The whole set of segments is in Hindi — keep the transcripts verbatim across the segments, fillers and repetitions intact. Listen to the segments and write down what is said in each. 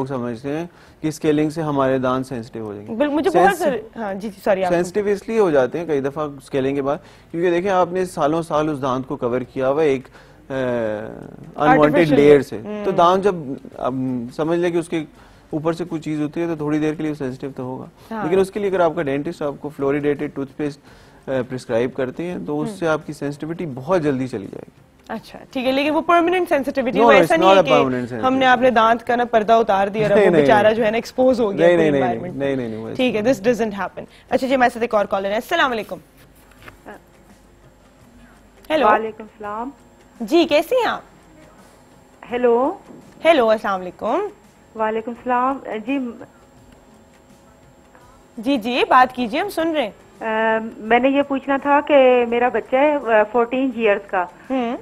लोग समझते हैं कि स्केलिंग से हमारे दांत सेंसिटिव हो जाएंगे। मुझे बहुत सारे हाँ जी सॉरी सेंसिटिव इसलिए हो जाते हैं कई दफा स्केलिंग के बाद, क्योंकि देखें आपने सालों साल उस दांत को कवर किया हुआ एक अनवांटेड लेयर से, तो दांत जब अब समझ ले कि उसके ऊपर से कुछ चीज होती है तो थोड़ी देर के लिए सेंसिटिव तो होगा। हाँ। लेकिन उसके लिए अगर आपका डेंटिस्ट आपको फ्लोरिडेटेड टूथपेस्ट प्रिस्क्राइब करते हैं तो उससे आपकी सेंसिटिविटी बहुत जल्दी चली जाएगी। अच्छा ठीक है, लेकिन वो परमानेंट सेंसिटिविटी no, ऐसा नहीं है कि हमने अपने दांत का ना पर्दा उतार दिया और वो बेचारा जो है ना एक्सपोज हो गया पूरी एनवायरनमेंट। नहीं नहीं नहीं ठीक है, दिस डजंट हैपन। अच्छा जी, हमारे साथ एक और कॉलर है। अस्सलाम वालेकुम। हेलो। वालेकुम सलाम जी, कैसी हैं आप? हेलो। हेलो, अस्सलाम वालेकुम। वालेकुम सलाम जी। जी जी बात कीजिए, हम सुन रहे हैं। आ, मैंने ये पूछना था कि मेरा बच्चा है फोर्टीन इयर्स का, हम्म,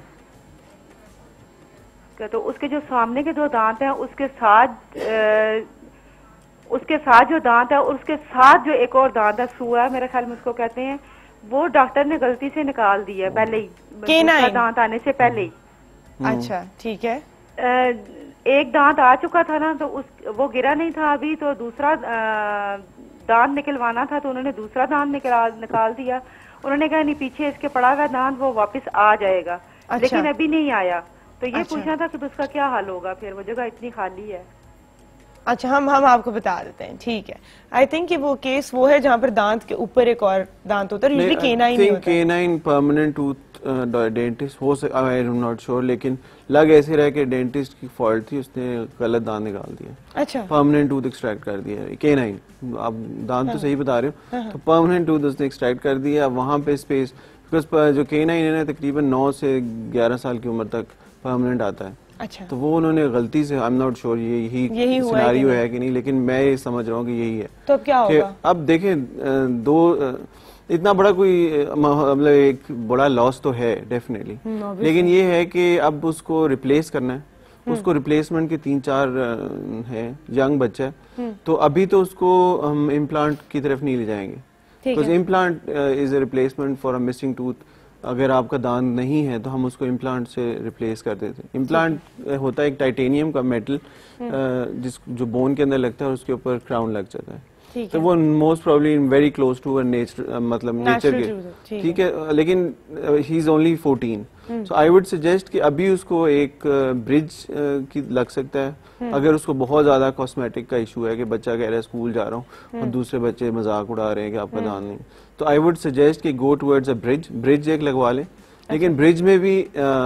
तो उसके जो सामने के दो दांत हैं उसके साथ आ, उसके साथ जो दांत है और उसके साथ जो एक और दांत है, सुआ मेरे ख्याल में उसको कहते हैं, वो डॉक्टर ने गलती से निकाल दिया है पहले ही, दांत आने से पहले ही। अच्छा ठीक है। आ, एक दांत आ चुका था ना, तो उस वो गिरा नहीं था अभी, तो दूसरा आ, दांत निकलवाना था, तो उन्होंने दूसरा दांत निकाल निकाल दिया। उन्होंने कहा नहीं, पीछे इसके पड़ा हुआ दांत वो वापस आ जाएगा। अच्छा। लेकिन अभी नहीं आया, तो ये अच्छा। पूछना था कि उसका क्या हाल होगा, फिर वो जगह इतनी खाली है। अच्छा, हम हम आपको बता देते हैं, ठीक है। आई थिंक कि वो केस वो है जहाँ पर दांत के ऊपर एक और दांत होता है, यूजुअली केनाइन नहीं होता। केनाइन परमानेंट टूथ डेंटिस्ट हो सकता, आई एम नॉट श्योर, लेकिन लग ऐसे रहा कि डेंटिस्ट की फॉल्ट थी, उसने गलत दांत निकाल दिया। अच्छा। परमानेंट टूथ एक्सट्रैक्ट कर दिया है, केनाइन, आप दांत हाँ। तो सही बता रहे हो, हाँ। तो परमानेंट टूथ उसने एक्सट्रैक्ट कर दिया। वहाँ पे स्पेस, बिकॉज जो केनाइन है ना तकरीबन नौ से ग्यारह साल की उम्र तक परमानेंट आता है। अच्छा। तो वो उन्होंने गलती से, आई एम नॉट श्योर ये यही सिनेरियो है कि नहीं, लेकिन मैं ये समझ रहा हूँ कि यही है। तो अब क्या होगा? अब देखें, दो इतना बड़ा कोई मतलब एक बड़ा लॉस तो है डेफिनेटली, लेकिन ये है कि अब उसको रिप्लेस करना है, उसको रिप्लेसमेंट के तीन चार है, यंग बच्चा है, तो अभी तो उसको हम इम्प्लांट की तरफ नहीं ले जाएंगे, because implant is a replacement for a missing tooth. अगर आपका दांत नहीं है तो हम उसको इम्प्लांट से रिप्लेस कर देते हैं। इम्प्लांट होता है एक टाइटेनियम का मेटल, जिस जो बोन के अंदर लगता है और उसके ऊपर क्राउन लग जाता है, तो वो most probably very close to nature, मतलब नेचर के, ठीक है। लेकिन he is only fourteen, so I would suggest कि अभी उसको एक ब्रिज की लग सकता है। अगर उसको बहुत ज्यादा कॉस्मेटिक का इशू है कि बच्चा कह रहा है स्कूल जा रहा हूँ और दूसरे बच्चे मजाक उड़ा रहे हैं कि आपका दांत नहीं, तो आई वुड सजेस्ट कि go towards a bridge, bridge एक लगवा लें, लेकिन ब्रिज में भी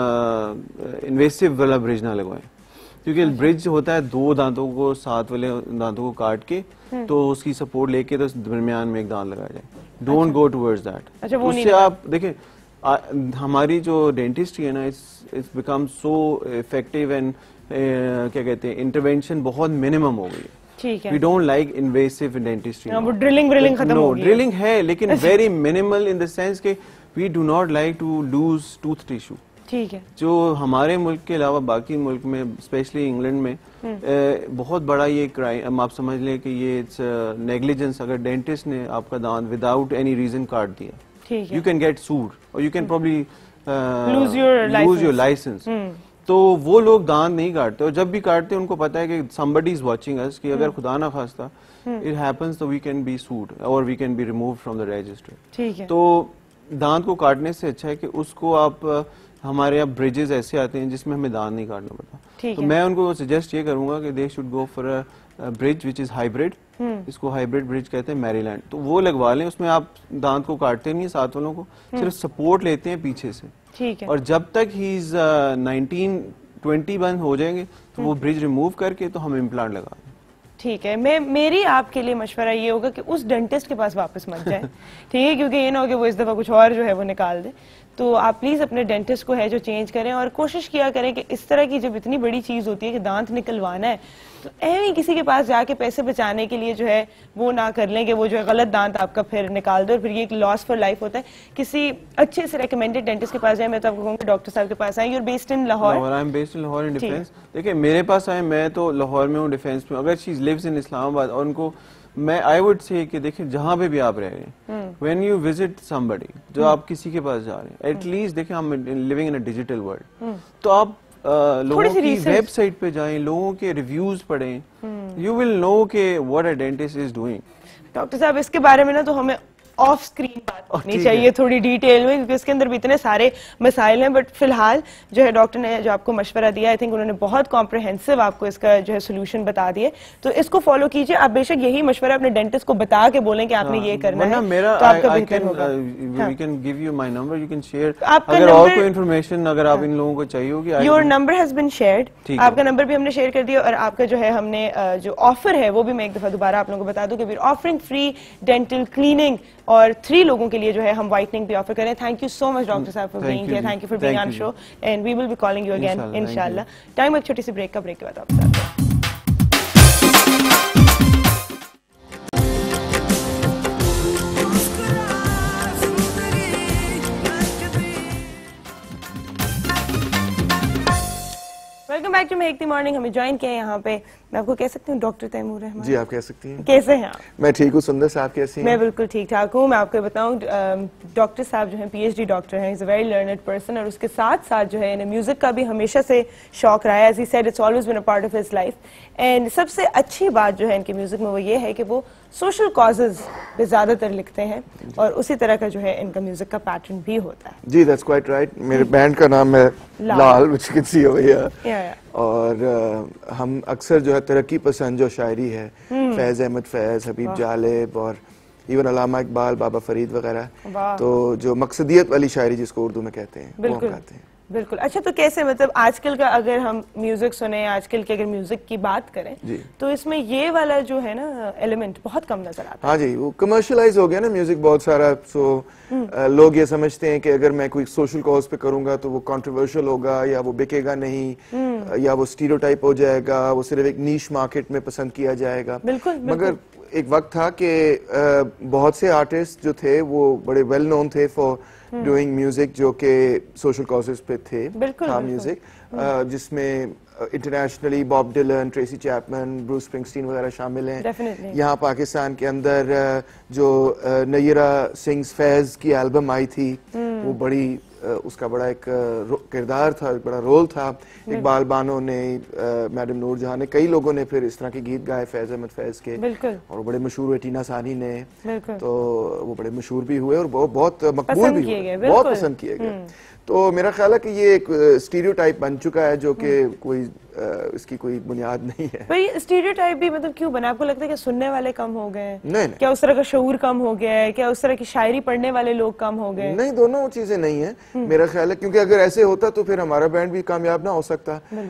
इन्वेसिव वाला ब्रिज ना लगवाएं, क्योंकि ब्रिज होता है दो दांतों को, साथ वाले दांतों को काट के तो उसकी सपोर्ट लेके तो दरमियान में एक दांत लगाया जाए। Don't go towards that. उससे आप देखें हमारी जो डेंटिस्ट्री है ना, it's become so effective and क्या कहते हैं, इंटरवेंशन बहुत मिनिमम हो गई है। ठीक है। We don't like invasive dentistry. वो ड्रिलिंग ड्रिलिंग खत्म हो गई है। ड्रिलिंग है लेकिन very minimal in the sense के we do not like to lose tooth tissue. ठीक है। जो हमारे मुल्क के अलावा बाकी मुल्क में, स्पेशली इंग्लैंड में, ए, बहुत बड़ा ये क्राइम, आप समझ लें कि ये इट्स नेग्लिजेंस। अगर डेंटिस्ट ने आपका दांत विदाउट एनी रीजन काट दिया, ठीक है, यू कैन गेट सूड और you can probably lose your licence. तो वो लोग दांत नहीं काटते, और जब भी काटते हैं उनको पता है कि somebody is watching us, कि अगर खुदा ना खास्ता it happens तो we can be sued or we can be removed from the registry। ठीक है। तो दांत को काटने से अच्छा है कि उसको आप, हमारे यहाँ ब्रिजेस ऐसे आते हैं जिसमें हमें दांत नहीं काटना पड़ता, तो मैं उनको सजेस्ट ये करूंगा कि they should go for a bridge which is hybrid, इसको हाइब्रिड ब्रिज कहते हैं, मैरीलैंड, तो वो लगवा लें। उसमें आप दांत को काटते नहीं है साथ वालों को, सिर्फ सपोर्ट लेते हैं पीछे से, ठीक है। और जब तक ही इज नाइनटीन ट्वेंटी बंद हो जाएंगे तो वो ब्रिज रिमूव करके तो हम इम्प्लांट लगा दें। ठीक है। मैं मेरी आपके लिए मशवरा ये होगा कि उस डेंटिस्ट के पास वापस मत जाए, ठीक है, क्योंकि ये ना हो कि वो इस दफा कुछ और जो है वो निकाल दे। तो आप प्लीज अपने डेंटिस्ट को है जो चेंज करें, और कोशिश किया करें कि इस तरह की जब इतनी बड़ी चीज होती है कि दांत निकलवाना है, तो ऐसे किसी के पास जाके पैसे बचाने के लिए जो है वो ना कर लें कि वो जो है गलत दांत आपका फिर निकाल दे और फिर ये एक लॉस फॉर लाइफ होता है। किसी अच्छे से रेकमेंडेड डेंटिस्ट के पास जाए। मैं तो आपको कहूँगी डॉक्टर साहब के पास आए। You're based in Lahore? I am based in Lahore in defence. देखिए मेरे पास आए, मैं तो लाहौर में हूँ, डिफेंस में। अगर शी लिव्स इन इस्लामाबाद, और उनको मैं आई वुड से कि देखिए जहाँ पे भी आप रह रहे हैं, व्हेन यू विजिट समबडी, जो आप किसी के पास जा रहे हैं, एटलीस्ट देखिए हम living in a digital world, तो आप लोगों की वेबसाइट पे जाएं, लोगों के रिव्यूज पढ़ें, यू विल नो के what a dentist is doing. Doctor साहब इसके बारे में ना तो हमें ऑफ स्क्रीन बात करनी चाहिए थोड़ी डिटेल में, क्योंकि इसके अंदर भी इतने सारे मसाइल हैं। बट फिलहाल जो है डॉक्टर ने जो आपको मशवरा दिया, आई थिंक उन्होंने बहुत कॉम्प्रिहेंसिव आपको इसका जो है सोल्यूशन बता दिए, तो इसको फॉलो कीजिए। आप बेशक यही मशवरा अपने डेंटिस्ट को बता के बोलें कि आपने ये करना है, मेरा तो आपका बेहतर होगा। We can give you my number, you can share अगर और कोई इन्फॉर्मेशन अगर आप इन लोगों को चाहिए होगी। Your number has been shared, आपका नंबर भी हमने शेयर कर दिया, और आपका जो है हमने जो ऑफर है वो भी मैं एक दफा दोबारा आप लोगों को बता दूं कि we are offering free dental cleaning, और थ्री लोगों के लिए जो है हम व्हाइटनिंग भी ऑफर करें। Thank you so much doctor साहब for being here, thank you for being on show, and we will be calling you again इंशाल्लाह। टाइम एक छोटी सी ब्रेक का, ब्रेक के बाद आपसे आते हैं। Welcome back to Mehakti morning. हमें ज्वाइन किया यहाँ पे, मैं आपको कह सकती हूँ डॉक्टर तैमूर रहमान। जी आप कह सकती हैं। कैसे हैं आप? मैं ठीक हूँ। सुंदर साहब कैसी हैं? मैं बिल्कुल ठीक ठाक हूँ। मैं आपको बताऊँ डॉक्टर साहब जो हैं पीएचडी डॉक्टर हैं, is a very learned person, और उसके साथ साथ जो है इन्हें म्यूजिक का भी हमेशा से शौक रहा है। As he said it's always been a part of his life, and सबसे अच्छी बात जो है इनके म्यूजिक में वो ये है कि वो सोशल कॉजेज पे ज्यादातर लिखते हैं, और उसी तरह का जो है इनका म्यूजिक का पैटर्न भी होता है। जी दैट्स क्वाइट राइट। मेरे बैंड का नाम है Laal, which you can see over here, और uh, हम अक्सर जो है तरक्की पसंद जो शायरी है, फैज अहमद फैज, हबीब जालिब और इवन अल्लामा इकबाल, बाबा फरीद वगैरह, तो जो मकसदियत वाली शायरी जिसको उर्दू में कहते हैं वो हम गाते हैं। बिल्कुल। अच्छा, तो कैसे मतलब आजकल का अगर हम म्यूजिक सुने, आजकल के अगर म्यूजिक की बात करें तो इसमें ये वाला जो है ना एलिमेंट बहुत कम नजर आता है। हाँ जी, वो कमर्शियलाइज हो गया ना म्यूजिक बहुत सारा, सो आ, लोग ये समझते हैं कि अगर मैं कोई सोशल कॉज पे करूंगा तो वो कंट्रोवर्शियल होगा, या वो बिकेगा नहीं, या वो स्टीरियोटाइप हो जाएगा, वो सिर्फ एक नीश मार्केट में पसंद किया जाएगा। बिल्कुल, मगर एक वक्त था कि बहुत से आर्टिस्ट जो थे वो बड़े वेल नोन थे फॉर डूइंग म्यूजिक जो कि सोशल कॉजेज पे थे, था म्यूजिक, जिसमें internationally Bob Dylan, Tracy Chapman, Bruce Springsteen वगैरह शामिल हैं। यहाँ पाकिस्तान के अंदर जो नयरा सिंग्स फैज की एल्बम आई थी, वो बड़ी उसका बड़ा एक किरदार था, एक बड़ा रोल था। इकबाल बानो ने, मैडम नूर जहां ने, कई लोगों ने फिर इस तरह के गीत गाए फैज अहमद फैज के, और वो बड़े मशहूर हुए। टीना सानी ने, तो वो बड़े मशहूर भी हुए और बहुत मकबूल भी हुए, बहुत पसंद किए गए। तो मेरा ख्याल है कि ये एक स्टीरियोटाइप बन चुका है जो कि कोई आ, इसकी कोई बुनियाद नहीं है। पर ये स्टीरियोटाइप भी मतलब क्यों बना? आपको लगता है कि सुनने वाले कम हो गए? नहीं, नहीं। क्या उस तरह का शऊर कम हो गया है? क्या उस तरह की शायरी पढ़ने वाले लोग कम हो गए? नहीं, दोनों चीजें नहीं है मेरा ख्याल है, क्योंकि अगर ऐसे होता तो फिर हमारा बैंड भी कामयाब ना हो सकता।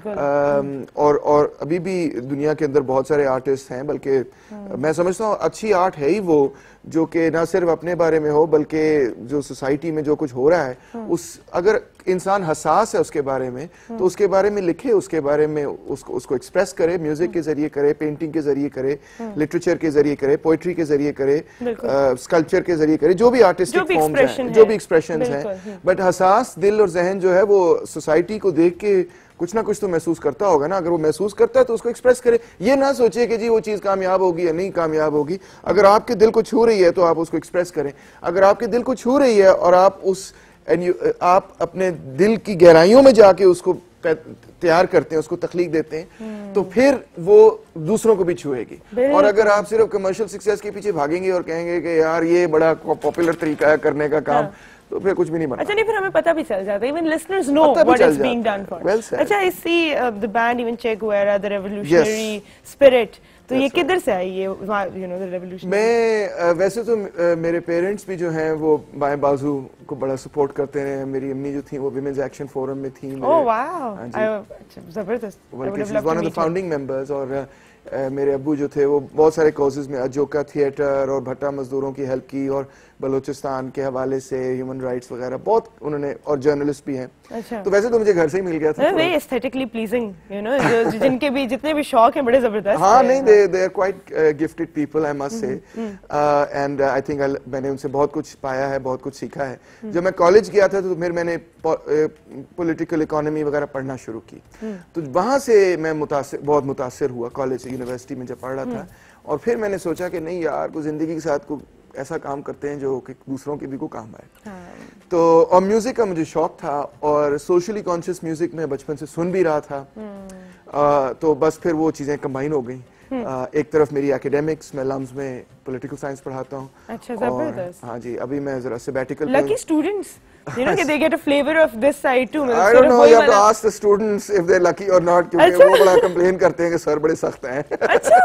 आ, और और अभी भी दुनिया के अंदर बहुत सारे आर्टिस्ट हैं, बल्कि मैं समझता हूँ अच्छी आर्ट है ही वो जो कि ना सिर्फ अपने बारे में हो, बल्कि जो सोसाइटी में जो कुछ हो रहा है उस, अगर इंसान हसास है उसके बारे में तो उसके बारे में लिखे, उसके बारे में उसको उसको एक्सप्रेस करे, म्यूजिक के जरिए करे, पेंटिंग के जरिए करे, लिटरेचर के जरिए करे, पोइट्री के जरिए करे, स्कल्पचर के जरिए करे, जो भी आर्टिस्टिक फॉर्म्स हैं, जो भी एक्सप्रेशंस हैं। बट हसास दिल और जहन जो है वो सोसाइटी को देख के कुछ ना कुछ तो महसूस करता होगा ना। अगर वो महसूस करता है तो उसको एक्सप्रेस करे, ये ना सोचे कि जी वो चीज कामयाब होगी या नहीं कामयाब होगी। अगर आपके दिल को छू रही है तो आप उसको एक्सप्रेस करें। अगर आपके दिल को छू रही है और आप उस आप अपने दिल की गहराइयों में जाके उसको तैयार करते हैं, उसको तख्लीक देते हैं, तो फिर वो दूसरों को भी छुएगी। और अगर आप सिर्फ कमर्शियल सक्सेस के पीछे भागेंगे और कहेंगे कि यार ये बड़ा पॉपुलर तरीका है करने का काम, तो फिर कुछ भी नहीं बना। अच्छा, नहीं, फिर हमें पता भी चल जाता है, even listeners know what is being done for. Well said. अच्छा, I see uh, the band even Che Guevara, the revolutionary yes. spirit. तो ये किधर से आई ये, you know, the revolution? मैं वैसे तो मेरे पेरेंट्स भी जो हैं वो बाएं बाजू को बड़ा सपोर्ट करते हैं। मेरी अम्मी जो थी वो विमेंस एक्शन फोरम में थी। ओह वाओ, जबरदस्त, one of the founding members. और Uh, मेरे अब्बू जो थे वो बहुत सारे कॉजेज में, अजोका थिएटर और भट्टा मजदूरों की हेल्प की, और बलूचिस्तान के हवाले से ह्यूमन राइट्स वगैरह बहुत उन्होंने, और जर्नलिस्ट भी हैं। अच्छा। तो वैसे तो मुझे घर से ही मिल गया था। Very aesthetically pleasing, you know, जिनके भी जितने भी शौक हैं बड़े जबरदस्त। हाँ, नहीं, they they are quite gifted people, I must say, and I think मैंने उनसे बहुत कुछ पाया है, बहुत कुछ सीखा है। जब मैं कॉलेज गया था तो फिर मैंने पॉलिटिकल इकोनॉमी वगैरह पढ़ना शुरू की, तो वहां से मैं मुतासिर, बहुत मुतासिर हुआ कॉलेज यूनिवर्सिटी में जब पढ़ रहा था। और फिर मैंने सोचा कि नहीं यार, को जिंदगी के साथ को ऐसा काम करते हैं जो कि दूसरों के भी को काम आए। हाँ, तो और म्यूजिक का मुझे शौक था और सोशली कॉन्शियस म्यूजिक में बचपन से सुन भी रहा था। आ, तो बस फिर वो चीजें कंबाइन हो गई। आ, एक तरफ मेरी एकेडमिक्स, मैं लम्स में पॉलिटिकल साइंस पढ़ाता हूँ। अच्छा, जबरदस्त। हाँ जी, अभी मैं जरा sabbatical lucky students, you know, they get a flavor of this side too. I don't know, you have to ask the students if they're lucky or not, क्योंकि वो बड़ा कंप्लेन करते हैं कि सर बड़े सख्त हैं। अच्छा,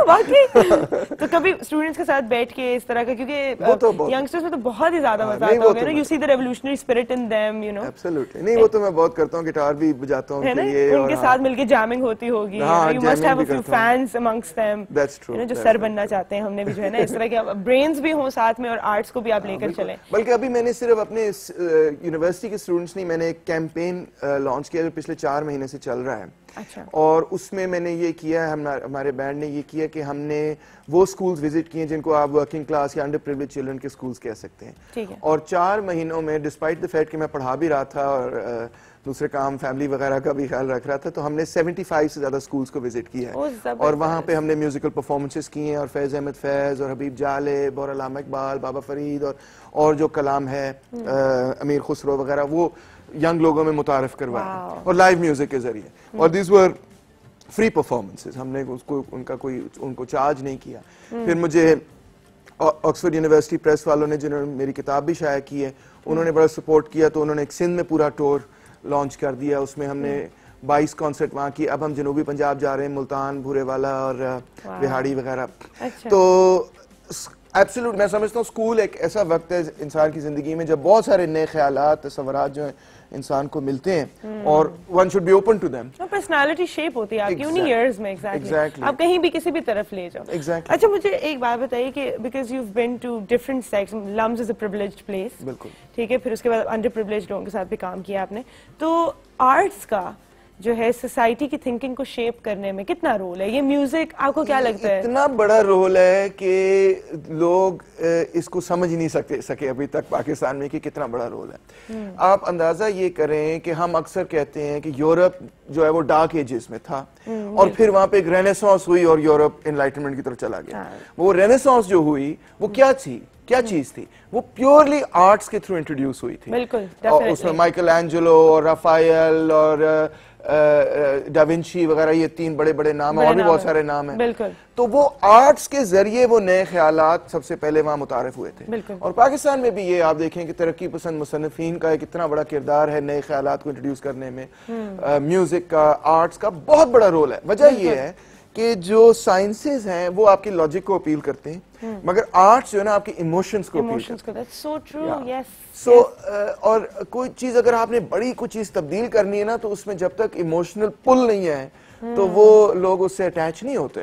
वाकई? तो कभी स्टूडेंट्स के साथ बैठ के इस तरह का, क्योंकि यंगस्टर्स में तो बहुत ही ज्यादा मजा आता होगा ना, you see the revolutionary spirit in them, you know. Absolutely, नहीं वो तो मैं बहुत करता हूँ, गिटार भी बजाता हूँ, ये उनके साथ मिलके जैमिंग होती होगी। You must have a few fans amongst them. That's true. जो सर बनना चाहते हैं, हमने भी जो है ना इस तरह के ब्रेन्स भी हों साथ में और आर्ट्स को भी आप लेकर चलें। बल्कि अभी मैंने सिर्फ अपने यूनिवर्सिटी के स्टूडेंट्स नहीं, मैंने एक कैंपेन लॉन्च किया जो पिछले चार महीने से चल रहा है। अच्छा। और उसमें मैंने ये किया है, हम हमारे बैंड ने ये किया कि हमने वो स्कूल्स विजिट किए जिनको आप वर्किंग क्लास या अंडर प्रिविलेज चिल्ड्रन के स्कूल्स कह सकते हैं। ठीक है। और चार महीनों में डिस्पाइट द फैक्ट कि मैं पढ़ा भी रहा था और दूसरे काम फैमिली वगैरह का भी ख्याल रख रहा था, तो हमने पचहत्तर से ज्यादा स्कूल्स को विजिट किया है। और वहाँ पे हमने म्यूजिकल परफॉर्मेंसेस किए हैं और फैज अहमद फैज और हबीब जालिब और अल्लामा इकबाल, बाबा फरीद और और जो कलाम है अमीर खुसरो वगैरह, वो यंग लोगों में मुतारिफ करवाया और लाइव म्यूजिक के जरिए। और दिस वर फ्री परफॉर्मेंसेस, हमने उसको उनका कोई उनको चार्ज नहीं किया। फिर मुझे ऑक्सफोर्ड यूनिवर्सिटी प्रेस वालों ने, जिन्होंने मेरी किताब भी शाया की है, उन्होंने बड़ा सपोर्ट किया, तो उन्होंने एक सिंध में पूरा टूर लॉन्च कर दिया। उसमें हमने बाईस कॉन्सर्ट वहाँ की। अब हम जनूबी पंजाब जा रहे हैं, मुल्तान, भूरेवाला और बिहाड़ी वगैरह। अच्छा। तो एब्सोल्यूट मैं समझता हूँ स्कूल एक ऐसा वक्त है इंसान की जिंदगी में जब बहुत सारे नए ख्यालात, तस्वुरात जो हैं इंसान को मिलते हैं और one should be open to them. Personality shape होती है आपकी उन्हीं इयर्स में। Exactly exactly. आप कहीं भी किसी भी तरफ ले जाओ। exactly. अच्छा, मुझे एक बात बताइए कि because you been to different sex, LUMS is a privileged place, बिल्कुल, ठीक है, फिर उसके बाद अंडर प्रिविलेज्ड लोगों के साथ भी काम किया आपने, तो आर्ट्स का जो है सोसाइटी की थिंकिंग को शेप करने में कितना रोल है? ये म्यूजिक आपको क्या लगता है? इतना बड़ा रोल है कि लोग इसको समझ ही नहीं सकते सके अभी तक पाकिस्तान में कि कितना बड़ा रोल है। आप अंदाजा ये करें कि हम अक्सर कहते हैं कि यूरोप जो है वो डार्क एजेस में था और फिर वहां पे एक रेनेसांस हुई और यूरोप एनलाइटमेंट की तरफ चला गया। वो रेनेसांस जो हुई वो क्या थी, क्या चीज थी? वो प्योरली आर्ट्स के थ्रू इंट्रोड्यूस हुई थी। बिल्कुल, और उसमें माइकल एंजेलो और राफाएल और डाविंची वगैरह, ये तीन बड़े बड़े नाम है और भी बहुत सारे नाम हैं। बिल्कुल। तो वो आर्ट्स के जरिए वो नए ख्यालात सबसे पहले वहां मुतारिफ हुए थे। और पाकिस्तान में भी ये आप देखें कि तरक्की पसंद मुसन्निफीन का एक इतना बड़ा किरदार है नए ख्यालात को इंट्रोड्यूस करने में। म्यूजिक का, आर्ट्स का बहुत बड़ा रोल है। वजह ये है कि जो साइंसेज हैं वो आपकी लॉजिक को अपील करते हैं, मगर आर्ट्स जो है ना आपके इमोशंस को अपील करते हैं। So true, yes. सो और कोई चीज अगर आपने बड़ी कोई चीज तब्दील करनी है ना, तो उसमें जब तक इमोशनल पुल नहीं है तो वो लोग उससे अटैच नहीं होते।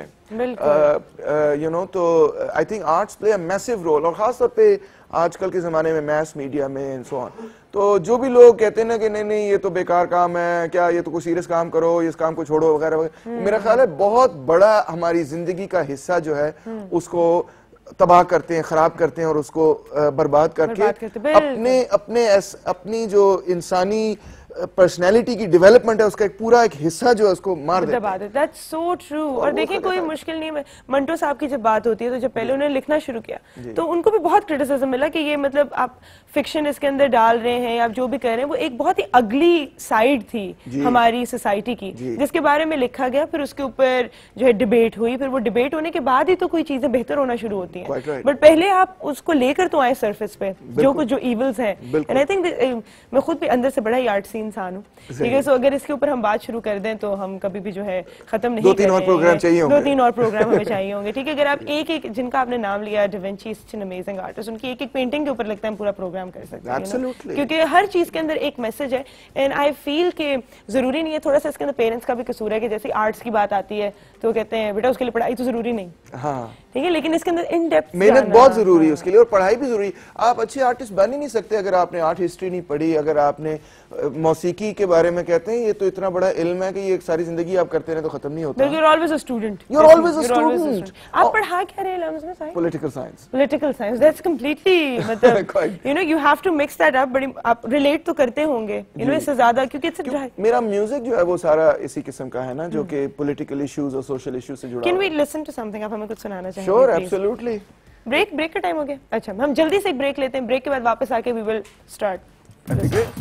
यू नो, तो I think arts play a massive role, और खासतौर पे आजकल के जमाने में मैस मीडिया में एंड सो ऑन। तो जो भी लोग कहते हैं ना कि नहीं नहीं ये तो बेकार काम है, क्या ये तो कोई सीरियस काम करो, इस काम को छोड़ो वगैरह वगैरह, मेरा ख्याल है बहुत बड़ा हमारी जिंदगी का हिस्सा जो है उसको तबाह करते हैं, खराब करते हैं और उसको बर्बाद करके अपने अपने अपनी जो इंसानी पर्सनैलिटी की डेवलपमेंट है उसका एक पूरा एक हिस्सा जो है उसको मार देता है। That's so true। और देखिए कोई मुश्किल नहीं है, मंटो साहब की जब बात होती है तो जब पहले उन्होंने लिखना शुरू किया तो उनको भी बहुत क्रिटिसिज्म मिला कि ये मतलब आप फिक्शन इसके अंदर डाल रहे हैं, आप जो भी कर रहे हैं वो एक बहुत ही अगली साइड थी हमारी सोसाइटी की जिसके बारे में लिखा गया। फिर उसके ऊपर जो है डिबेट हुई, फिर वो डिबेट होने के बाद ही तो कोई चीजें बेहतर होना शुरू होती हैं। बट पहले आप उसको लेकर तो आए सरफेस पे जो कुछ जो इविल्स हैं। एंड आई थिंक मैं खुद भी अंदर से बड़ा ही आर्ट इंसान हूँ, ठीक है। सो अगर इसके ऊपर हम बात शुरू कर दें तो हम कभी भी जो है खत्म नहीं दो तीन और प्रोग्राम चाहिए होंगे, दो तीन और प्रोग्राम हमें चाहिए होंगे, ठीक है। अगर आप एक एक जिनका आपने नाम लिया, Da Vinci is an amazing artist, उनकी एक एक पेंटिंग के ऊपर लगता है हम पूरा प्रोग्राम कर सकते हैं, क्योंकि हर चीज के अंदर एक मैसेज है। एंड आई फील कि जरूरी नहीं है, थोड़ा सा इसके अंदर पेरेंट्स का भी कसूर है कि जैसे आर्ट्स की बात आती है तो कहते हैं बेटा उसके लिए पढ़ाई तो जरूरी नहीं, हाँ ठीक है, लेकिन इसके अंदर इन डेप्थ मेहनत बहुत जरूरी है उसके लिए और पढ़ाई भी जरूरी। आप अच्छे आर्टिस्ट बन ही नहीं सकते अगर आपने आर्ट हिस्ट्री नहीं पढ़ी, अगर आपने मौसीकी के बारे में कहते हैं ये तो इतना बड़ा इल्म है कि ये सारी जिंदगी आप करते रहे तो खत्म नहीं होता। You are always a student, you are always a student. आप पढ़ा क्या रहे लम्स में? Science, political science. Political science, that's completely मतलब you know you have to mix that up. बड़ी आप रिलेट तो करते होंगे यू नो इससे ज्यादा, क्योंकि इट्स अ मेरा म्यूजिक जो है वो सारा इसी किस्म का है ना, जो कि पॉलिटिकल इश्यूज और सोशल इश्यूज से जुड़ा है। Can we listen to something? आप हमें कुछ सुनाना चाहेंगे? Sure, absolutely. ब्रेक ब्रेक का टाइम हो गया? अच्छा, हम जल्दी से एक ब्रेक लेते हैं, ब्रेक के बाद वापस आके we will start. That'd be great.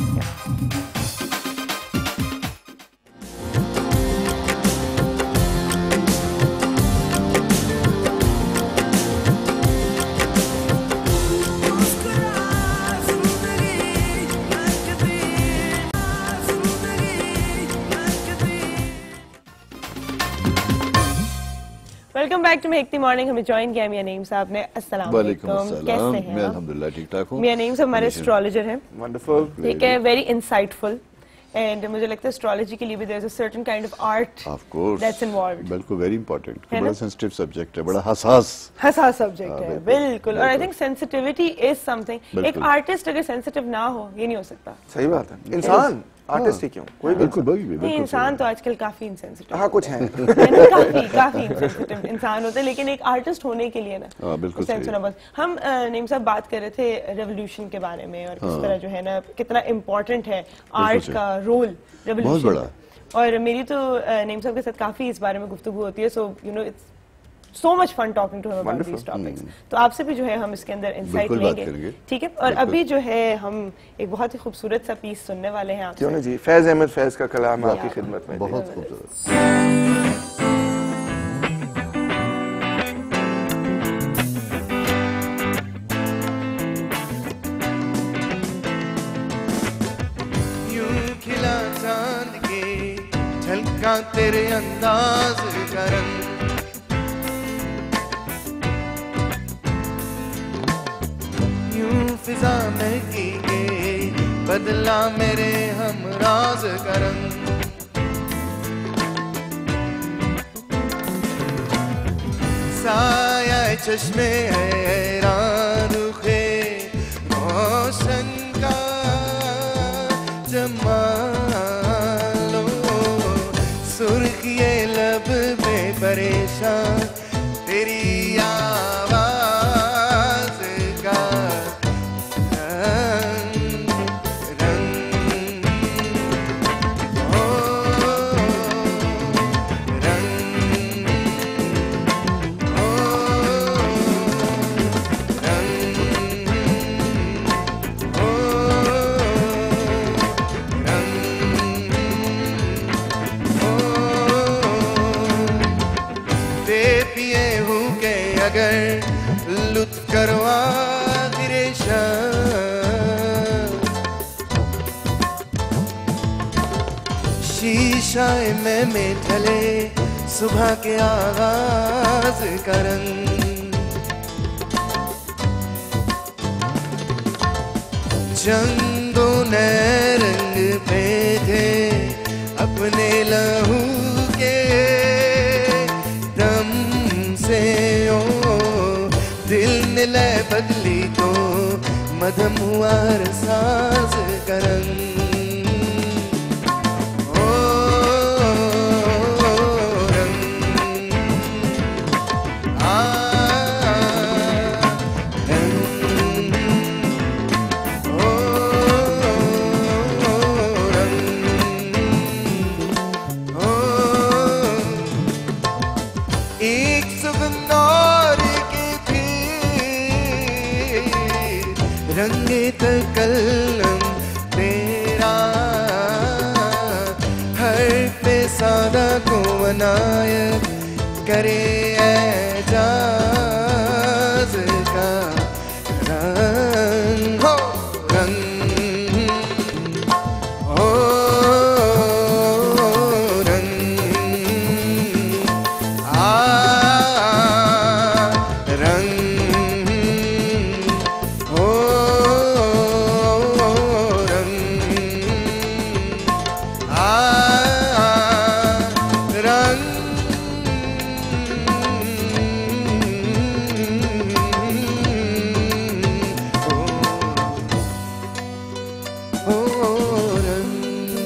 Welcome back to Mehakti morning. हमें ज्वाइन किया मियां नईम साहब ने। अस्सलाम वालेकुम, कैसे हैं? मैं अल्हम्दुलिल्लाह ठीक ठाक हूँ। मियां नईम साहब हमारे एस्ट्रोलॉजर हैं। Wonderful. ठीक है, वेरी इंसाइटफुल एंड मुझे लगता है एस्ट्रोलॉजी के लिए भी there is a certain kind of art of course that's involved. बिल्कुल, वेरी इंपॉर्टेंट, है बड़ा ना? सेंसिटिव सब्जेक्ट है, बड़ा हसास हसास सब्जेक्ट है, बिल्कुल, बिल्कुल। और I think sensitivity is something, एक आर्टिस्ट अगर सेंसिटिव ना हो ये नहीं हो सकता। सही बात है। इंसान आर्टिस्ट ही क्यों, कोई भी बिल्कुल इंसान। बिल्कुल नहीं, बिल्कुल इंसान तो आजकल काफी इनसेंसिटिव, हाँ कुछ है। काफी काफी इनसेंसिटिव इंसान होते हैं, लेकिन एक आर्टिस्ट होने के लिए ना हाँ, बिल्कुल सेंस सही होना बहुत। हम अ, नईम साहब बात कर रहे थे रेवोल्यूशन के बारे में और किस तरह जो है ना कितना इम्पोर्टेंट है आर्ट सही। का रोल बहुत रेवोल्यूशन बड़ा। का। और मेरी तो अ, नईम साहब के साथ काफी इस बारे में गुफ्तगू होती है, so you know it's so much fun talking to him about Wonderful. these topics. तो आपसे भी जो है हम इसके अंदर इंसाइट बिल्कुल बात लेंगे, करेंगे। ठीक है? और अभी जो है हम एक बहुत ही खूबसूरत सा पीस सुनने वाले हैं क्यों आपसे। ना जी, फैज अहमद फैज का कलाम आपकी खिदमत में। बहुत खूबसूरत। यूं खिला चांद के झलका तेरे अंदाज का रंग, यूं फिजा में की गई बदला मेरे हमराज का रंग। साया चश्मे हैरान रुखे रोशन का जमालो, सुर्खिए लब में परेशान तेरी आवाज का रंग रंग ओ रंग ओ रंग ओ दे पिए हूँ के अगर लुत्फ करवा गिरे शीशा में में ढले सुबह के आगाज का रंग। चंदों ने रंग पे थे अपने लहू के दम से, ओ दिल ने ले बदली तो मधम हुआ साज का रंग। ओ रंग आ रंग ओ रंग ओ एक सुगंध और की थी रंगे तकल्लम तेरा, हर पे सादा को अनायत करे एजाज का रंग हो रंग ओ रंग आ रंग ओ रंग आ रंग ओ रंग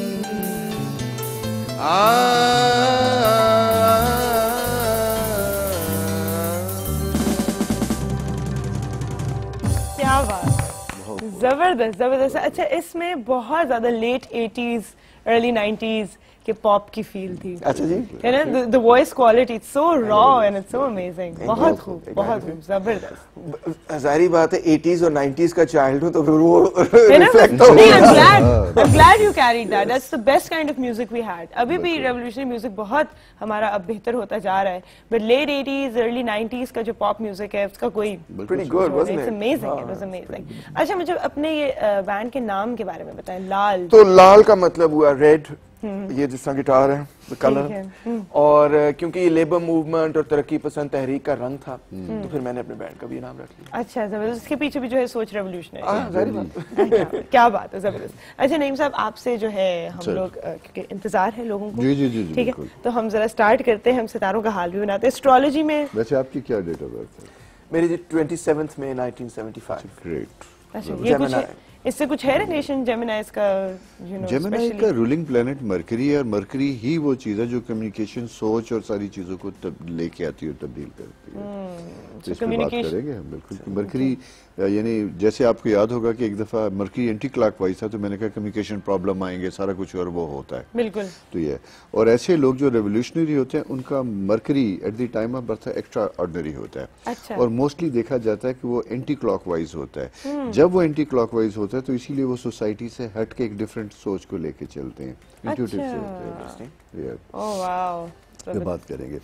क्या बात, जबरदस्त जबरदस्त। अच्छा, इसमें बहुत ज्यादा लेट एटीज अर्ली नाइन्टीज कि पॉप की फील थी। अच्छा जी, है ना, the voice quality it's so raw and it's so amazing. बहुत खूब, बहुत खूब, जबरदस्त। जाहिर बात है एटीज़ और नाइंटीज़ का चाइल्ड हूं तो फिर वो है ना? रिफ्लेक्ट नहीं, I'm glad, I'm glad you carried that. That's the best kind of music we had. अभी भी revolutionary music बहुत हमारा अब बेहतर होता जा रहा है, but late eighties, early nineties का जो pop music है उसका कोई pretty good, wasn't It's it? amazing, it was amazing. अच्छा, मुझे अपने ये बैंड के नाम के बारे में बताएं। लाल तो लाल का मतलब हुआ रेड, ये जिस तरह गिटार है कलर, और क्योंकि ये लेबर मूवमेंट और तरक्की पसंद तहरीक का रंग था तो फिर मैंने अपने बैंड का भी नाम रख लिया। अच्छा, जबरदस्त। इसके पीछे भी जो है सोच रेवोल्यूशनरी है। क्या, क्या बात है, जबरदस्त। अच्छा नईम साहब, आपसे जो है हम लोग, क्योंकि इंतजार है लोगों को, जी जी जी ठीक है, तो हम जरा स्टार्ट करते हैं। हम सितारों का हाल भी बनाते हैं। एस्ट्रोलॉजी में वैसे आपकी क्या डेट ऑफ बर्थ है? मेरी जी ट्वेंटी सेवंथ में नाइनटीन सेवेंटी फाइव। ग्रेट। अच्छा, ये कुछ है, इससे कुछ है रिलेशन जेमिनाइज का? यू नो, जेमिनाई का रूलिंग प्लेनेट मरकरी है, और मरकरी ही वो चीज है जो कम्युनिकेशन, सोच और सारी चीजों को लेके आती है और तब्दील करती है। तो इस पे बात करेंगे हम बिल्कुल। मरकरी यानी जैसे आपको याद होगा कि एक दफा मरकरी एंटी क्लॉकवाइज था, तो मैंने कहा कम्युनिकेशन प्रॉब्लम आएंगे, सारा कुछ और वो होता है बिल्कुल। तो ये, और ऐसे लोग जो रेवोल्यूशनरी होते हैं उनका Mercury at the time of birth extraordinary होता है। अच्छा। और मोस्टली देखा जाता है कि वो एंटी क्लॉकवाइज होता है। जब वो एंटी क्लॉकवाइज होता है तो इसीलिए वो सोसाइटी से हट के एक डिफरेंट सोच को लेके चलते हैं, इंट्यूटिव से होते हैं। ओह वाओ, ये बात करेंगे।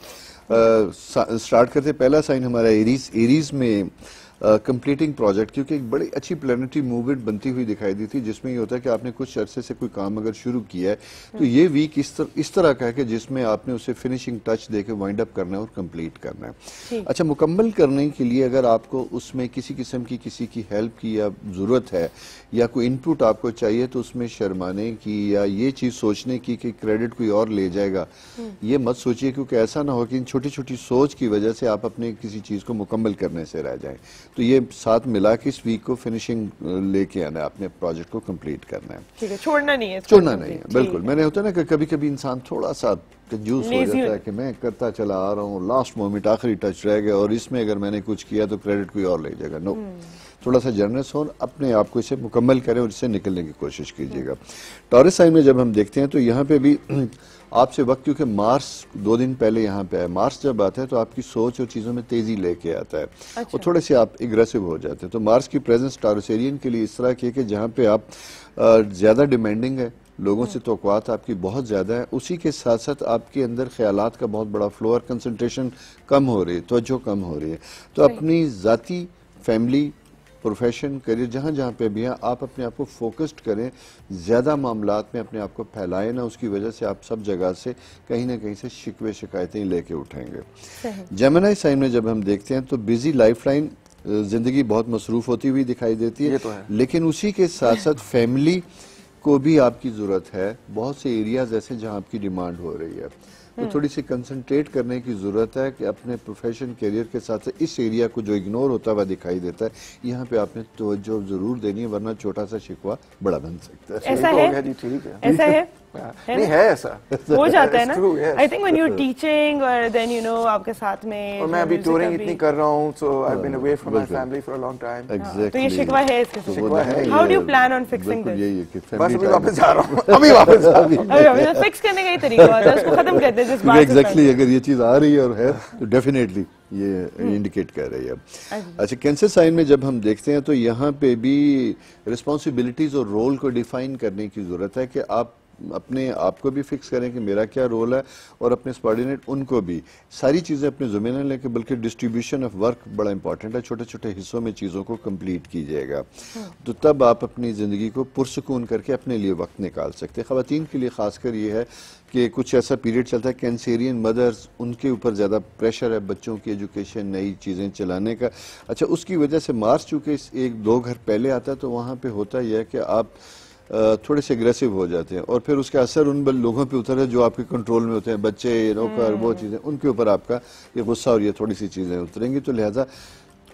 स्टार्ट करते, पहला साइन हमारा एरीज। एरीज में कंप्लीटिंग uh, प्रोजेक्ट, क्योंकि एक बड़ी अच्छी प्लानिटरी मूवमेंट बनती हुई दिखाई दी थी, जिसमें ये होता है कि आपने कुछ अरसे से कोई काम अगर शुरू किया है तो ये वीक इस, तर, इस तरह का है कि जिसमें आपने उसे फिनिशिंग टच देके वाइंड अप करना है और कंप्लीट करना है। अच्छा, मुकम्मल करने के लिए अगर आपको उसमें किसी किस्म की किसी की हेल्प की या जरूरत है या कोई इनपुट आपको चाहिए, तो उसमें शर्माने की या ये चीज सोचने की कि क्रेडिट कोई और ले जाएगा, ये मत सोचिए, क्योंकि ऐसा ना हो कि इन छोटी छोटी सोच की वजह से आप अपने किसी चीज को मुकम्मल करने से रह जाएं। तो ये साथ मिला के इस वीक को फिनिशिंग लेके आना है, अपने प्रोजेक्ट को कंप्लीट करना है। ठीक है, छोड़ना नहीं है, छोड़ना नहीं है, बिल्कुल। मैंने होता है ना कि कभी कभी इंसान थोड़ा सा कंजूस हो जाता है कि मैं करता चला आ रहा हूँ, लास्ट मोमेंट आखिरी टच रह गया और इसमें अगर मैंने कुछ किया तो क्रेडिट कोई और ले जाएगा। नो, थोड़ा सा जनरस हो, अपने आप को इसे मुकम्मल करें और इससे निकलने की कोशिश कीजिएगा। टॉरस साइन में जब हम देखते हैं तो यहाँ पे भी आपसे वक्त, क्योंकि मार्स दो दिन पहले यहाँ पे है, मार्स जब आता है तो आपकी सोच और चीजों में तेजी लेके आता है। अच्छा। और थोड़े से आप एग्रेसिव हो जाते हैं। तो मार्स की प्रेजेंस टॉरसेरियन के लिए इस तरह की है कि जहाँ पे आप ज्यादा डिमांडिंग है, लोगों से तवक्कुआत आपकी बहुत ज्यादा है, उसी के साथ साथ आपके अंदर ख्यालात का बहुत बड़ा फ्लो और कंसंट्रेशन कम हो रही है, तवज्जो कम हो रही है। तो अपनी जाती, फैमिली, प्रोफेशन, करियर, जहाँ जहाँ पे भी हैं, आप अपने आप को फोकस्ड करें, ज़्यादा मामलात में अपने आप को फैलाएं ना, उसकी वजह से आप सब जगह से कहीं ना कहीं से शिकवे शिकायतें लेके उठाएंगे। जेमिनी साइन में जब हम देखते हैं तो बिजी लाइफ लाइन, जिंदगी बहुत मसरूफ होती हुई दिखाई देती है, तो है। लेकिन उसी के साथ साथ फैमिली को भी आपकी ज़रूरत है। बहुत से एरियाज ऐसे जहाँ आपकी डिमांड हो रही है, तो थोड़ी सी कंसंट्रेट करने की जरूरत है कि अपने प्रोफेशन, करियर के साथ इस एरिया को जो इग्नोर होता हुआ दिखाई देता है, यहाँ पे आपने तवज्जो जरूर देनी है, वरना छोटा सा शिकवा बड़ा बन सकता है। ऐसा है, ठीक है, ऐसा है, नहीं है ऐसा हो जाता है ना। I think when you are teaching और देन यू नो आपके साथ में, और मैं अभी टूरिंग इतनी कर रहा हूँ, so I have been away from my family for a long time. Exactly, तो ये शिकवा है इसके साथ। How do you plan on fixing this? यही है कि बस अभी वापस जा रहा हूँ, अभी वापस जा रहा हूँ। अभी फिक्स करने का ही तरीका होता है, उसको खत्म कर दे जिस बात से। एग्जैक्टली, अगर ये चीज आ रही है और है तो डेफिनेटली ये इंडिकेट कर रही है। अच्छा, कैंसर साइन में जब हम देखते हैं तो यहाँ पे भी रिस्पॉन्सिबिलिटीज और रोल को डिफाइन करने की जरूरत है कि आप अपने आप को भी फिक्स करें कि मेरा क्या रोल है, और अपने सबॉर्डिनेट उनको भी सारी चीजें अपने ज़िम्मे न लेके, बल्कि डिस्ट्रीब्यूशन ऑफ वर्क बड़ा इंपॉर्टेंट है। छोटे छोटे हिस्सों में चीजों को कंप्लीट कीजिएगा, तो तब आप अपनी जिंदगी को पुरसकून करके अपने लिए वक्त निकाल सकते हैं। ख़वातीन के लिए खासकर ये है कि कुछ ऐसा पीरियड चलता है, कैंसेरियन मदर्स, उनके ऊपर ज़्यादा प्रेशर है बच्चों की एजुकेशन, नई चीज़ें चलाने का। अच्छा, उसकी वजह से मार्च चूँकि एक दो घर पहले आता है, तो वहाँ पे होता यह है कि आप थोड़े से एग्रेसिव हो जाते हैं, और फिर उसका असर उन लोगों पे उतर है जो आपके कंट्रोल में होते हैं, बच्चे, नौकर, वो चीज़ें, उनके ऊपर आपका ये गुस्सा और ये थोड़ी सी चीज़ें उतरेंगी। तो लिहाजा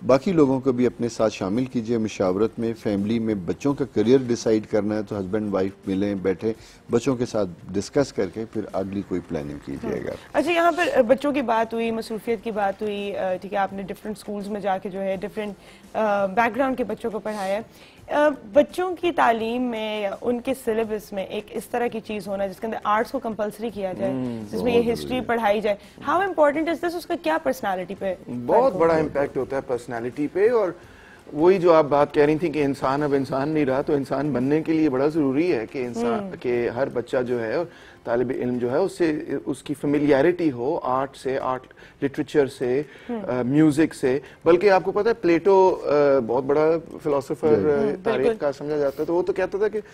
बाकी लोगों को भी अपने साथ शामिल कीजिए मुशावरत में। फैमिली में बच्चों का करियर डिसाइड करना है तो हस्बैंड वाइफ मिलें, बैठे, बच्चों के साथ डिस्कस करके फिर अगली कोई प्लानिंग कीजिएगा। अच्छा, यहाँ पर बच्चों की बात हुई, मसरूफियत की बात हुई, ठीक है, आपने डिफरेंट स्कूल्स में जाके जो है डिफरेंट बैकग्राउंड के बच्चों को पढ़ाया है। बच्चों की तालीम में या उनके सिलेबस में एक इस तरह की चीज होना जिसके अंदर आर्ट्स को कंपलसरी किया जाए, जिसमें ये हिस्ट्री पढ़ाई जाए, हाउ इम्पोर्टेंट इज दिस? उसका क्या पर्सनालिटी पे बहुत बड़ा इम्पैक्ट होता है पर्सनालिटी पे। और वही जो आप बात कह रही थी कि इंसान अब इंसान नहीं रहा, तो इंसान बनने के लिए बड़ा जरूरी है कि इंसान के हर बच्चा जो है तालिब इल्म जो है उससे उसकी फेमिलियरिटी हो आर्ट से, आर्ट लिटरेचर से, म्यूजिक से। बल्कि आपको पता है प्लेटो आ, बहुत बड़ा फिलोसोफर तारीख का समझा जाता है, तो वो तो कहता था कि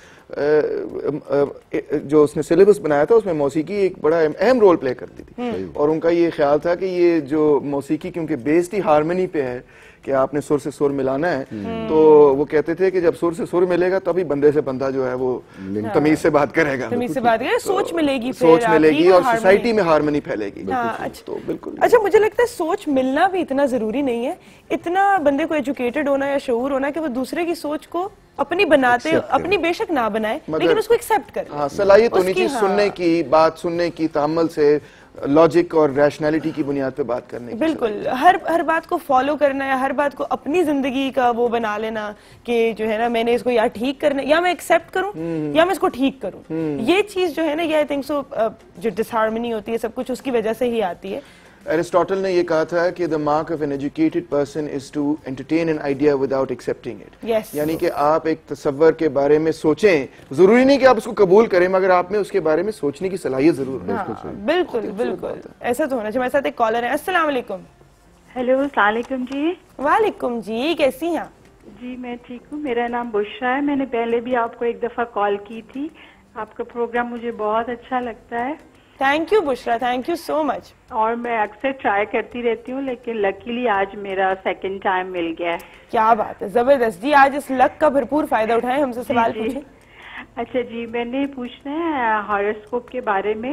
आ, आ, जो उसने सिलेबस बनाया था उसमें मौसीकी एक बड़ा अहम रोल प्ले करती थी। और उनका ये ख्याल था कि ये जो मौसीकी क्योंकि बेस्ड ही हारमोनी पे है कि आपने सुर से सुर मिलाना है, तो वो कहते थे कि जब सुर से सुर मिलेगा तभी बंदे से बंदा जो है वो तमीज से बात करेगा, तमीज से बात करेगा, सोच मिलेगी, सोच मिलेगी और सोसाइटी में हारमोनी फैलेगी। हाँ, अच्छा, तो बिल्कुल। अच्छा, मुझे लगता है सोच मिलना भी इतना जरूरी नहीं है, इतना बंदे को एजुकेटेड होना या शऊर होना कि वो दूसरे की सोच को अपनी बनाते, अपनी बेशक ना बनाए लेकिन उसको एक्सेप्ट करे। हाँ, सलाहियत होनी चाहिए सुनने की, बात सुनने की, तामुल से, लॉजिक और रैशनैलिटी की बुनियाद पे बात करने की। बिल्कुल, हर हर बात को फॉलो करना या हर बात को अपनी जिंदगी का वो बना लेना कि जो है ना मैंने इसको या ठीक करना या मैं एक्सेप्ट करूं या मैं इसको ठीक करूं, ये चीज जो है ना, ये आई थिंक सो जो डिसहार्मनी होती है सब कुछ उसकी वजह से ही आती है। एरिस्टोटल ने ये कहा था कि the mark of an educated person is to entertain an idea without accepting it. yes. यानी कि आप एक तसव्वुर के बारे में सोचें, जरूरी नहीं कि आप उसको कबूल करें, मगर आप में उसके बारे में सोचने की सलाहियत जरूर है। हाँ, बिल्कुल बिल्कुल ऐसा तो होना चाहिए। हमारे साथ एक कॉलर है। अस्सलाम वालेकुम। हेलो, अस्सलाम वालेकुम जी। वालेकुम जी, कैसी हैं आप? जी मैं ठीक हूँ, मेरा नाम बुशरा है। मैंने पहले भी आपको एक दफा कॉल की थी, आपका प्रोग्राम मुझे बहुत अच्छा लगता है। Thank you Bushra, thank you so much. और मैं अक्सर ट्राई करती रहती हूँ, लेकिन लकीली आज मेरा सेकंड टाइम मिल गया है। क्या बात है, जबरदस्त जी। आज इस लक का भरपूर फायदा उठाएं, हमसे सवाल पूछें। अच्छा जी, मैंने पूछना है हॉरोस्कोप के बारे में।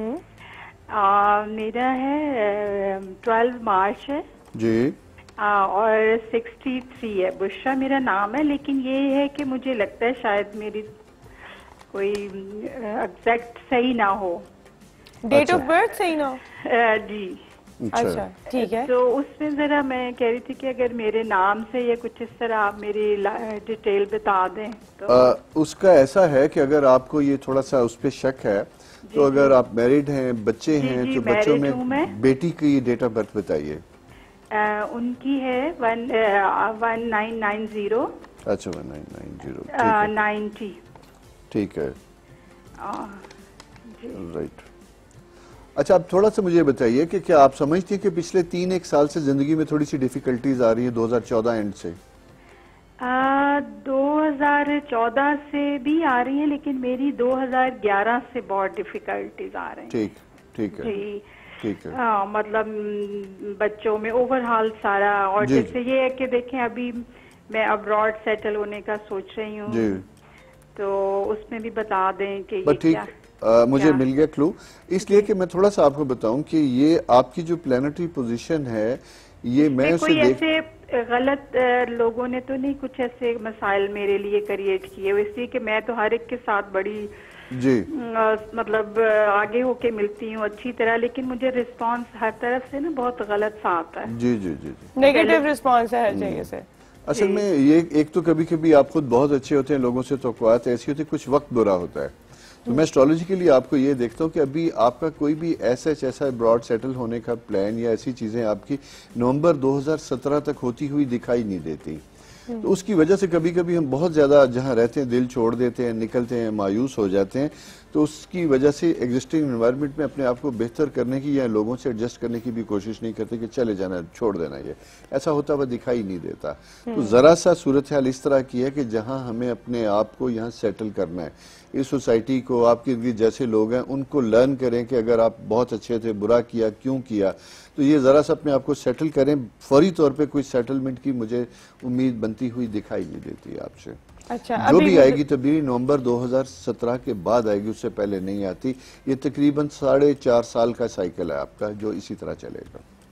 आ, मेरा है ट्वेल्व मार्च है जी, आ, और सिक्सटी थ्री है। बुशरा मेरा नाम है, लेकिन ये है कि मुझे लगता है शायद मेरी कोई एग्जैक्ट सही ना हो, डेट ऑफ बर्थ सही ना हो। जी अच्छा, ठीक है। तो उसमें जरा मैं कह रही थी कि अगर मेरे नाम से या कुछ इस तरह आप मेरी डिटेल बता दें तो। आ, उसका ऐसा है कि अगर आपको ये थोड़ा सा उस पर शक है तो अगर आप मैरिड हैं, बच्चे हैं, तो बच्चों में बेटी की डेट ऑफ बर्थ बताइए। उनकी है one one nine nine zero. अच्छा, one nine nine zero ninety. ठीक है, राइट। अच्छा, आप थोड़ा सा मुझे बताइए कि क्या आप समझती हैं कि पिछले तीन एक साल से जिंदगी में थोड़ी सी डिफिकल्टीज आ रही है दो हज़ार चौदह एंड से? आ, दो हज़ार चौदह से भी आ रही है, लेकिन मेरी दो हज़ार ग्यारह से बहुत डिफिकल्टीज आ रही हैं। ठीक ठीक है जी, ठीक है। आ, मतलब बच्चों में ओवरऑल सारा। और जैसे ये है कि देखें अभी मैं अब्रॉड सेटल होने का सोच रही हूँ, तो उसमें भी बता दें कि ये क्या। आ, मुझे मिल गया क्लू, इसलिए कि मैं थोड़ा सा आपको बताऊं कि ये आपकी जो प्लानिटरी पोजीशन है, ये मैं उसे कोई देख... ऐसे गलत लोगों ने तो नहीं कुछ ऐसे मसाइल मेरे लिए क्रिएट किए, इसलिए कि मैं तो हर एक के साथ बड़ी जी आ, मतलब आगे होके मिलती हूँ अच्छी तरह, लेकिन मुझे रिस्पांस हर तरफ से ना बहुत गलत सा आता है। जी जी जी जी नेगेटिव रिस्पांस है हर जगह से। असल में ये एक तो कभी कभी आप खुद बहुत अच्छे होते हैं, लोगों से तवक्कुआत ऐसी होती है, कुछ वक्त बुरा होता है। तो मैं एस्ट्रोलॉजी के लिए आपको ये देखता हूँ कि अभी आपका कोई भी ऐसा ऐसा ब्रॉड सेटल होने का प्लान या ऐसी चीजें आपकी नवंबर दो हज़ार सत्रह तक होती हुई दिखाई नहीं देती। तो उसकी वजह से कभी कभी हम बहुत ज्यादा जहाँ रहते हैं दिल छोड़ देते हैं, निकलते हैं, मायूस हो जाते हैं। तो उसकी वजह से एग्जिस्टिंग एनवायरनमेंट में अपने आप को बेहतर करने की या लोगों से एडजस्ट करने की भी कोशिश नहीं करते कि चले जाना, छोड़ देना, ये ऐसा होता हुआ दिखाई नहीं देता। तो जरा सा सूरत हाल इस तरह की है कि जहां हमें अपने आप को यहाँ सेटल करना है, इस सोसाइटी को, आपके इर्द जैसे लोग हैं उनको लर्न करें कि अगर आप बहुत अच्छे थे, बुरा किया, क्यों किया, तो ये जरा सा अपने आप को सेटल करें। फौरी तौर पे कोई सेटलमेंट की मुझे उम्मीद बनती हुई दिखाई नहीं देती आपसे। अच्छा, जो भी आएगी तब्दीली नवंबर दो हज़ार सत्रह के बाद आएगी, उससे पहले नहीं आती। ये तकरीबन साढ़े चार साल का साइकिल है आपका जो इसी तरह चलेगा।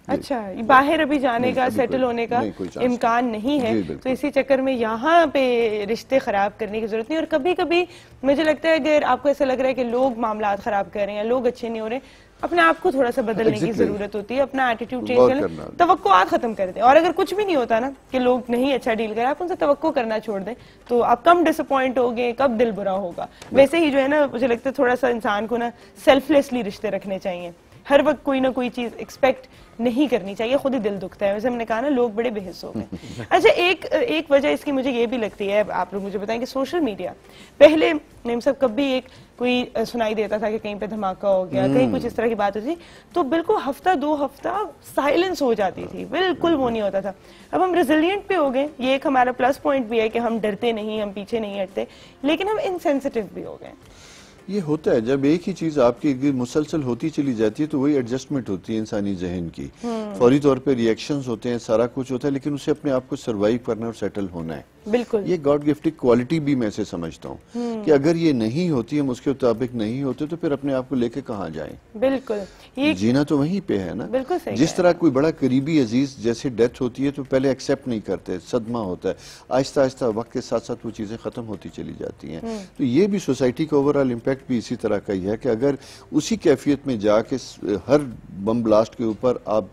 अच्छा, बाहर अभी जाने का, सेटल होने का इम्कान नहीं है, तो इसी चक्कर में यहाँ पे रिश्ते खराब करने की जरूरत नहीं। और कभी कभी मुझे लगता है अगर आपको ऐसा लग रहा है कि लोग मामलात खराब कर रहे हैं, लोग अच्छे नहीं हो रहे, अपने आप को थोड़ा सा बदलने exactly. की जरूरत होती है, अपना एटीट्यूड चेंज करना, तवक्कुआत खत्म कर दें। और अगर कुछ भी नहीं होता ना कि लोग नहीं अच्छा डील करें, आप उनसे तवक्को करना छोड़ दें, तो आप कम डिसअपॉइंट होगे, कब दिल बुरा होगा। वैसे ही जो है ना, मुझे लगता है थोड़ा सा इंसान को ना सेल्फलेसली रिश्ते रखने चाहिए, हर वक्त कोई ना कोई चीज एक्सपेक्ट नहीं करनी चाहिए, खुद ही दिल दुखता है। वैसे हमने कहा ना, लोग बड़े बेहिस हो गए। अच्छा, एक एक वजह इसकी मुझे ये भी लगती है, आप लोग मुझे बताएं, कि सोशल मीडिया, पहले नेम साहब कभी एक कोई सुनाई देता था कि कहीं पे धमाका हो गया, कहीं कुछ इस तरह की बात होती, तो बिल्कुल हफ्ता दो हफ्ता साइलेंस हो जाती थी, बिल्कुल वो नहीं होता था। अब हम रेजिलियंट पे हो गए, ये एक हमारा प्लस पॉइंट भी है कि हम डरते नहीं, हम पीछे नहीं हटते, लेकिन हम इनसेंसिटिव भी हो गए। ये होता है, जब एक ही चीज आपकी मुसलसल होती चली जाती है तो वही एडजस्टमेंट होती है इंसानी जहन की, फौरी तौर पे रिएक्शंस होते हैं, सारा कुछ होता है, लेकिन उसे अपने आप को सरवाइव करना और सेटल होना है। बिल्कुल, ये गॉड गिफ्टेड क्वालिटी भी मैं से समझता हूँ कि अगर ये नहीं होती, हम उसके मुताबिक नहीं होते, तो फिर अपने आप को लेके कहाँ जाएं। बिल्कुल, ये जीना तो वहीं पे है ना। बिल्कुल सही। जिस तरह कोई बड़ा करीबी अजीज जैसे डेथ होती है तो पहले एक्सेप्ट नहीं करते, सदमा होता है, आहिस्ता आहिस्ता वक्त के साथ साथ वो चीजें खत्म होती चली जाती हैं। तो ये भी सोसाइटी का ओवरऑल इम्पैक्ट भी इसी तरह का ही है कि अगर उसी कैफियत में जाके हर बम ब्लास्ट के ऊपर आप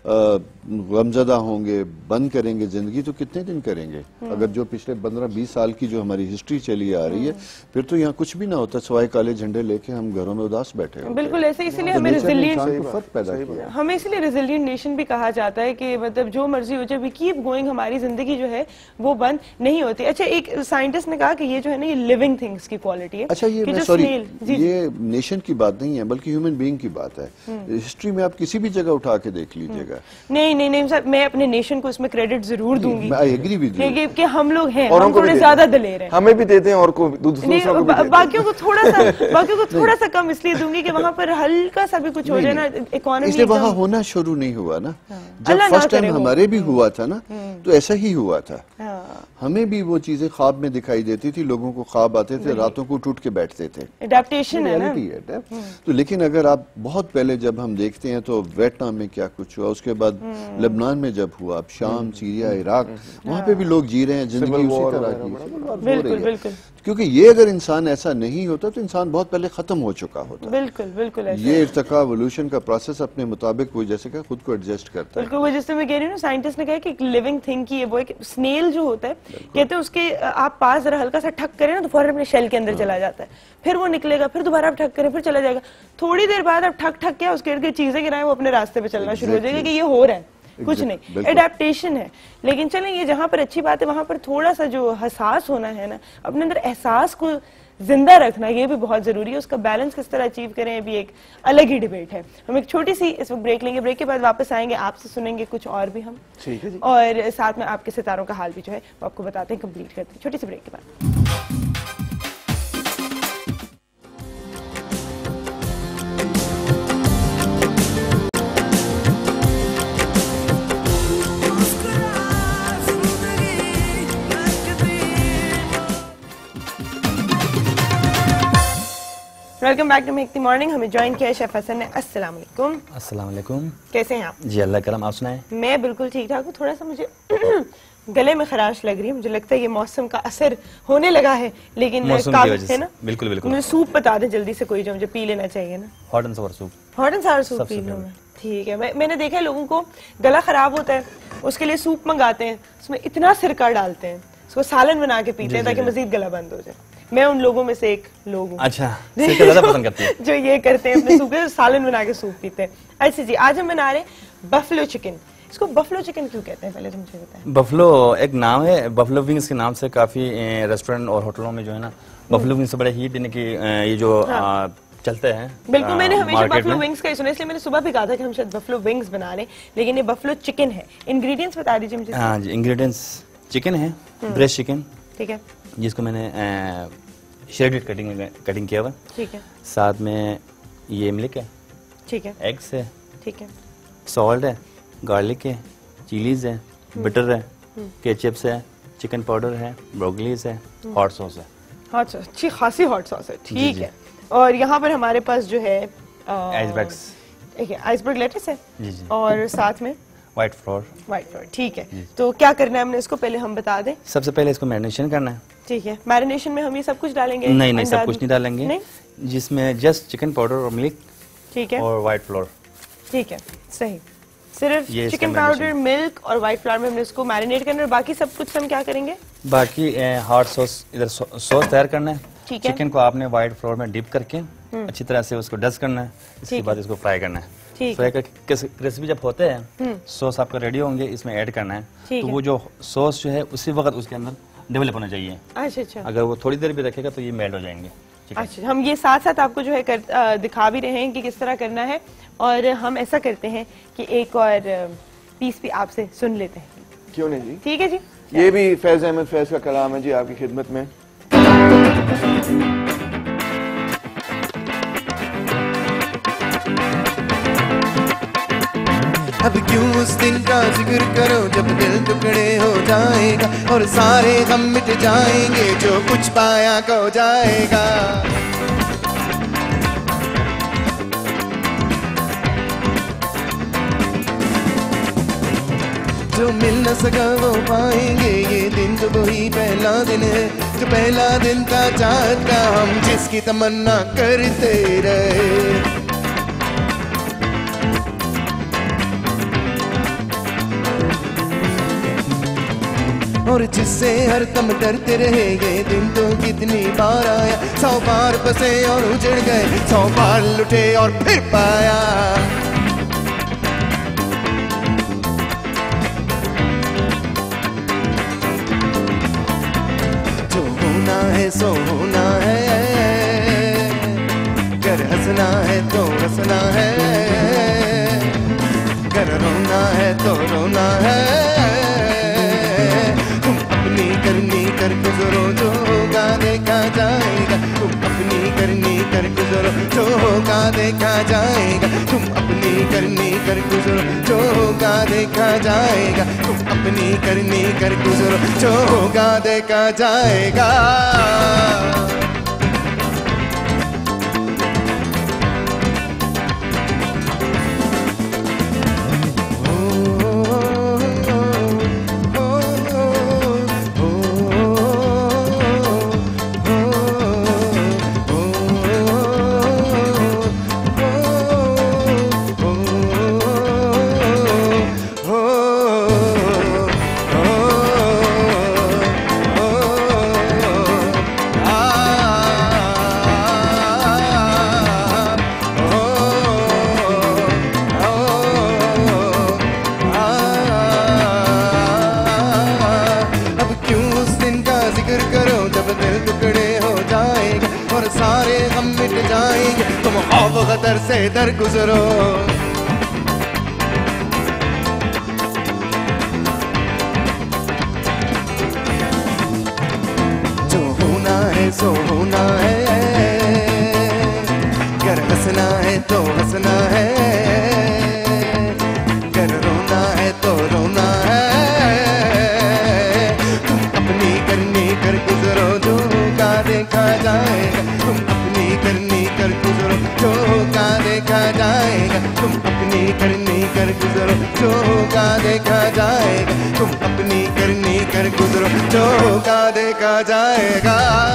गमजदा होंगे, बंद करेंगे जिंदगी, तो कितने दिन करेंगे। अगर जो पिछले पंद्रह बीस साल की जो हमारी हिस्ट्री चली आ रही है, फिर तो यहाँ कुछ भी ना होता, सवाए काले झंडे लेके हम घरों में उदास बैठे होते। बिल्कुल ऐसे, इसीलिए हमें रेजिलिएंट फर्क पैदा किया, हमें इसलिए रेजिलिएंट नेशन भी कहा जाता है कि मतलब जो मर्जी हो जाए, वी कीप गोइंग, हमारी जिंदगी जो है वो बंद नहीं होती। अच्छा, एक साइंटिस्ट ने कहा कि ये जो है ना, ये लिविंग थिंग्स की क्वालिटी है। अच्छा, ये सॉरी, ये नेशन की बात नहीं है, बल्कि ह्यूमन बीइंग की बात है। हिस्ट्री में आप किसी भी जगह उठा के देख लीजिएगा। नहीं नहीं नहीं साहब, मैं अपने नेशन को इसमें क्रेडिट जरूर दूंगी, आई एग्री विद यू कि हम लोग हैं, हम थोड़े ज्यादा दलेर हैं, हमें भी देते हैं और को दूसरों को भी देते बाकियों को थोड़ा सा बाकियों को थोड़ा सा कम इसलिए दूंगी कि वहाँ पर हल्का सा भी कुछ हो जाए ना, इकोनॉमी इसलिए वहाँ होना शुरू नहीं हुआ ना। जब फर्स्ट टाइम हमारे भी हुआ था ना, तो ऐसा ही हुआ था। हमें भी वो चीजें ख्वाब में दिखाई देती थी, लोगों को ख्वाब आते थे, रातों को टूट के बैठते थे। एडेप्टेशन है ना। तो लेकिन अगर आप बहुत पहले जब हम देखते हैं तो वियतनाम में क्या कुछ हुआ, उसके बाद लेबनान में जब हुआ, अब शाम, सीरिया, इराक, वहाँ पे भी लोग जी रहे हैं जिंदगी उसी तरह की। बिल्कुल बिल्कुल, क्योंकि ये अगर इंसान ऐसा नहीं होता तो इंसान बहुत पहले खत्म हो चुका होता। बिल्कुल बिल्कुल, ये इर्तिका एवोल्यूशन का प्रोसेस अपने मुताबिक वो जैसे कि खुद को एडजस्ट करता है। बिल्कुल, वो जिससे मैं कह रही हूँ ना, साइंटिस्ट ने कहा कि एक लिविंग थिंग की वो एक स्नेल जो होता है, कहते हैं उसके आप पास जरा हल्का सा ठक करें ना, तो फौरन अपने शेल के अंदर चला जाता है, फिर वो निकलेगा, फिर दोबारा आप ठक करें, फिर चला जाएगा, थोड़ी देर बाद आप ठक ठक क्या उसके इर्द चीजें गिराएं, वो अपने रास्ते पे चलना शुरू हो जाएगा कि ये हो रहा है, कुछ नहीं, एडेप्टेशन है। लेकिन चलें, ये जहां पर अच्छी बात है, वहां पर थोड़ा सा जो हसास होना है ना, अपने अंदर एहसास को जिंदा रखना, ये भी बहुत जरूरी है। उसका बैलेंस किस तरह अचीव करें, अभी एक अलग ही डिबेट है। हम एक छोटी सी इस वक्त ब्रेक लेंगे, ब्रेक के बाद वापस आएंगे, आपसे सुनेंगे कुछ और भी हम, ठीक है जी। और साथ में आपके सितारों का हाल भी जो है वो आपको बताते हैं, कंप्लीट करते हैं छोटी सी ब्रेक के बाद। Welcome back to Mehakti morning. हमें ज्वाइन किया शेफ हसन ने। अस्सलाम वालेकुम। अस्सलाम वालेकुम। कैसे हैं आप? जी अल्लाह करम, आप सुनाएं? मैं बिल्कुल ठीक ठाक हूँ। थोड़ा सा मुझे गले में खराश लग रही है, मुझे लगता है ये मौसम का असर होने लगा है, लेकिन काफी है ना। बिल्कुल बिल्कुल। मुझे सूप बता दें जल्दी से कोई जो मुझे पी लेना चाहिए ना। Hot and sour soup. Hot and sour soup पी लूं मैं, ठीक है। मैं, मैंने देखा है लोगों को गला खराब होता है, उसके लिए सूप मंगाते हैं, उसमें इतना सिरका डालते हैं, उसको सालन बना के पीते हैं ताकि मजीद गला बंद हो जाए। मैं उन लोगों में से एक लोग हूँ। अच्छा, सिरका ज्यादा पसंद करती है जो ये करते हैं, अपने सूप के सालन बना के सूप पीते हैं। अच्छा जी, आज हम बना रहे हैं बफलो चिकन। इसको बफलो चिकन क्यों कहते हैं, पहले तो मुझे बताएं। बफलो एक नाम है, बफलो विंग्स के नाम से काफी रेस्टोरेंट और होटलों में जो है ना, बफलो विंग्स बड़े हिट, यानी कि ये जो चलते हैं। बिल्कुल, मैंने हमेशा बफलो विंग्स का ही सुना, इसलिए मैंने सुबह भी कहा था कि हम शायद बफलो विंग्स बना रहे हैं, लेकिन ये बफलो चिकन है। इंग्रेडिएंट्स बता दीजिए मुझे। हाँ जी, इंग्रेडिएंट्स चिकन है, ब्रेस्ट चिकन, ठीक है, जिसको मैंने श्रेडेड कटिंग कटिंग किया हुआ, ठीक है। साथ में ये मिल्क है, ठीक है, एग्स है, ठीक है, सॉल्ट है, गार्लिक है, चिलीज है, बटर है, केचप्स है, चिकन पाउडर है, ब्रोकलीज है, हॉट सॉस है। हॉट सॉस, अच्छी खासी हॉट सॉस है, ठीक है। और यहाँ पर हमारे पास जो है आइस बैग्स, ठीक है, आइसबर्ग लेटेस है जी जी, और साथ में वाइट फ्लोर। व्हाइट फ्लोर, ठीक है। तो क्या करना है हमने इसको पहले हम बता दें। सबसे पहले इसको मैरिनेशन करना है। ठीक है, मैरिनेशन में हम ये सब कुछ डालेंगे? नहीं नहीं, सब कुछ नहीं डालेंगे, नहीं? जिसमें जस्ट चिकन पाउडर और मिल्क, ठीक है, और वाइट फ्लोर। ठीक है, सही, सिर्फ चिकन पाउडर, मिल्क और व्हाइट फ्लोर में हमने इसको मैरिनेट करना है। और बाकी सब कुछ हम क्या करेंगे? बाकी हॉट सॉस, इधर सॉस तैयार करना है। ठीक है, चिकन को आपने व्हाइट फ्लोर में डिप करके अच्छी तरह से उसको डस्ट करना है। इसके बाद इसको फ्राई करना है। फ्राई करके क्रिस्पी जब होते हैं, सॉस आपका रेडी होंगे, इसमें ऐड करना है। तो वो जो सॉस जो है उसी वक्त उसके अंदर डेवलप होना चाहिए। अच्छा अच्छा, अगर वो थोड़ी देर भी रखेगा तो ये मेल्ट हो जाएंगे। अच्छा, हम ये साथ साथ आपको जो है कर, आ, दिखा भी रहे हैं कि किस तरह करना है। और हम ऐसा करते हैं कि एक और पीस भी आपसे सुन लेते हैं। क्यों नहीं जी, ठीक है जी। ये भी फैज अहमद फैज का कलाम है जी, आपकी खिदमत में। अब क्यों उस दिन का जिक्र करो जब दिल टुकड़े हो जाएगा और सारे गम मिट जाएंगे, जो कुछ पाया खो जाएगा। जो मिल न सका वो पाएंगे, ये दिन तो वही पहला दिन है जो पहला दिन था चाहत का, हम जिसकी तमन्ना करते रहे। और जिससे हर दम डरते रहे, ये दिन तो कितनी बार आया, सौ बार बसे और उजड़ गए, सौ बार लुटे और फिर पाया। जो होना है सो होना है, कर हंसना है तो हंसना है, कर रोना है तो रोना है। करनी कर गुजरो जो होगा देखा जाएगा, तुम अपनी करनी कर गुजरो जो होगा देखा जाएगा, तुम अपनी करनी कर गुजरो जो होगा देखा जाएगा, तुम अपनी करनी कर गुजरो जो होगा देखा जाएगा। खतर से दर गुजरो। जो होना है सो होना है, कर हंसना है तो हंसना है, कर रोना है तो रोना है। तुम अपनी करनी कर गुजरो जो होगा देखा जाएगा, तुम अपनी करनी कर गुजरो जो होगा देखा जाएगा, तुम अपनी करनी कर गुजरो जो होगा देखा जाएगा, तुम अपनी करनी कर गुजरो जो होगा देखा जाएगा।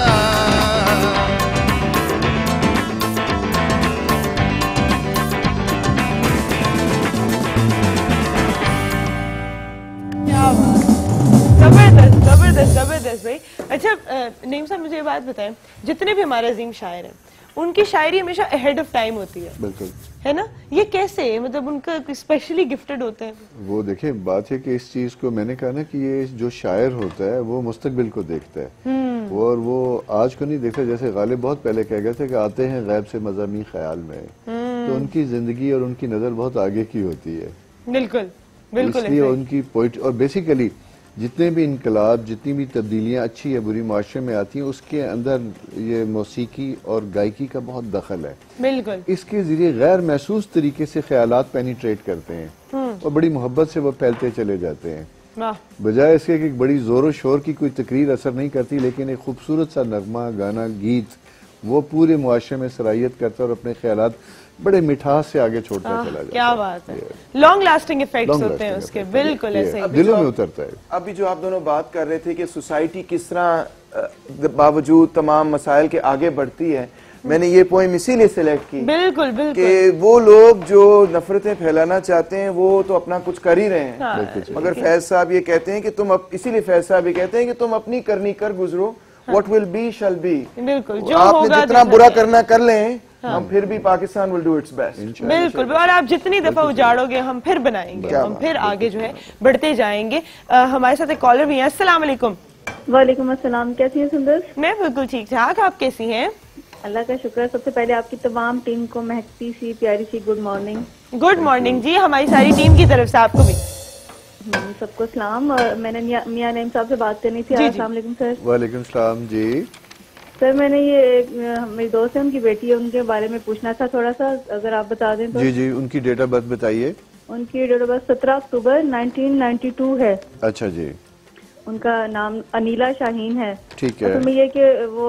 जबरदस्त जबरदस्त जबरदस्त भाई। अच्छा नईम साहब, मुझे ये बात बताएं, जितने भी हमारे अजीम शायर हैं उनकी शायरी हमेशा अहेड ऑफ टाइम होती है। बिल्कुल, है ना? ये कैसे, मतलब उनका स्पेशली गिफ्टेड होते हैं? वो देखिए, बात है कि इस चीज को मैंने कहा ना कि ये जो शायर होता है वो मुस्तकबिल को देखता है और वो आज को नहीं देखता। जैसे गालिब बहुत पहले कह गए थे कि आते हैं गैब से मज़ामी ख्याल में, तो उनकी जिंदगी और उनकी नजर बहुत आगे की होती है। बिल्कुल बिल्कुल, इसलिए उनकी पोइट्री और बेसिकली जितने भी इनकलाब, जितनी भी तब्दीलियां अच्छी या बुरी माशरे में आती हैं, उसके अंदर ये मौसीकी और गायकी का बहुत दखल है। बिल्कुल, इसके जरिए गैर महसूस तरीके से ख्यालात पेनिट्रेट करते हैं और बड़ी मोहब्बत से वो फैलते चले जाते हैं। बजाय इसके कि एक बड़ी जोरों शोर की कोई तकरीर असर नहीं करती, लेकिन एक खूबसूरत सा नगमा, गाना, गीत वो पूरे मुआशरे में सराहियत करता है और अपने ख्यालात बड़े मिठास से आगे छोड़ता चला जाता है। क्या बात है, लॉन्ग लास्टिंग इफेक्ट्स होते हैं उसके, बिल्कुल ऐसे दिलों में उतरता है। अभी जो आप दोनों बात कर रहे थे कि सोसाइटी किस तरह बावजूद तमाम मसाइल के आगे बढ़ती है, मैंने ये पोएम इसीलिए सिलेक्ट की बिल्कुल बिल्कुल कि वो लोग जो नफरतें फैलाना चाहते हैं वो तो अपना कुछ कर ही रहे हैं। हाँ, मगर फैज साहब ये कहते हैं कि तुम अप, इसीलिए फैज साहब ये कहते हैं कि तुम अपनी करनी कर गुजरो, what will be shall be. बिल्कुल, जो आपने जितना बुरा करना कर लें, हम फिर भी Pakistan will do its best. बिल्कुल, और आप जितनी दफा उजाड़ोगे हम फिर बनाएंगे, हम फिर आगे जो है बढ़ते जाएंगे। हमारे साथ एक कॉलर भी है। अस्सलाम वालेकुम। वालेकुम अस्सलाम, कैसी हैं सुंदर? मैं बिल्कुल ठीक ठाक, आप कैसी हैं? अल्लाह का शुक्र है। सबसे पहले आपकी तमाम टीम को महकती सी प्यारी सी गुड मॉर्निंग। गुड मॉर्निंग जी, हमारी सारी टीम की तरफ से आपको भी सबको सलाम। और मैंने मियां नईम साहब से बात करनी थी। अस्सलाम वालेकुम सर। वालेकुम सलाम जी। सर मैंने ये मेरी दोस्त है, उनकी बेटी है, उनके बारे में पूछना था थोड़ा सा, अगर आप बता दें तो। जी जी, उनकी डेट ऑफ बर्थ बताइए। उनकी डेट ऑफ बर्थ सत्रह अक्टूबर नाइनटीन नाइन्टी टू है। अच्छा जी। उनका नाम अनीला शाहीन है। ठीक है। तो ये कि वो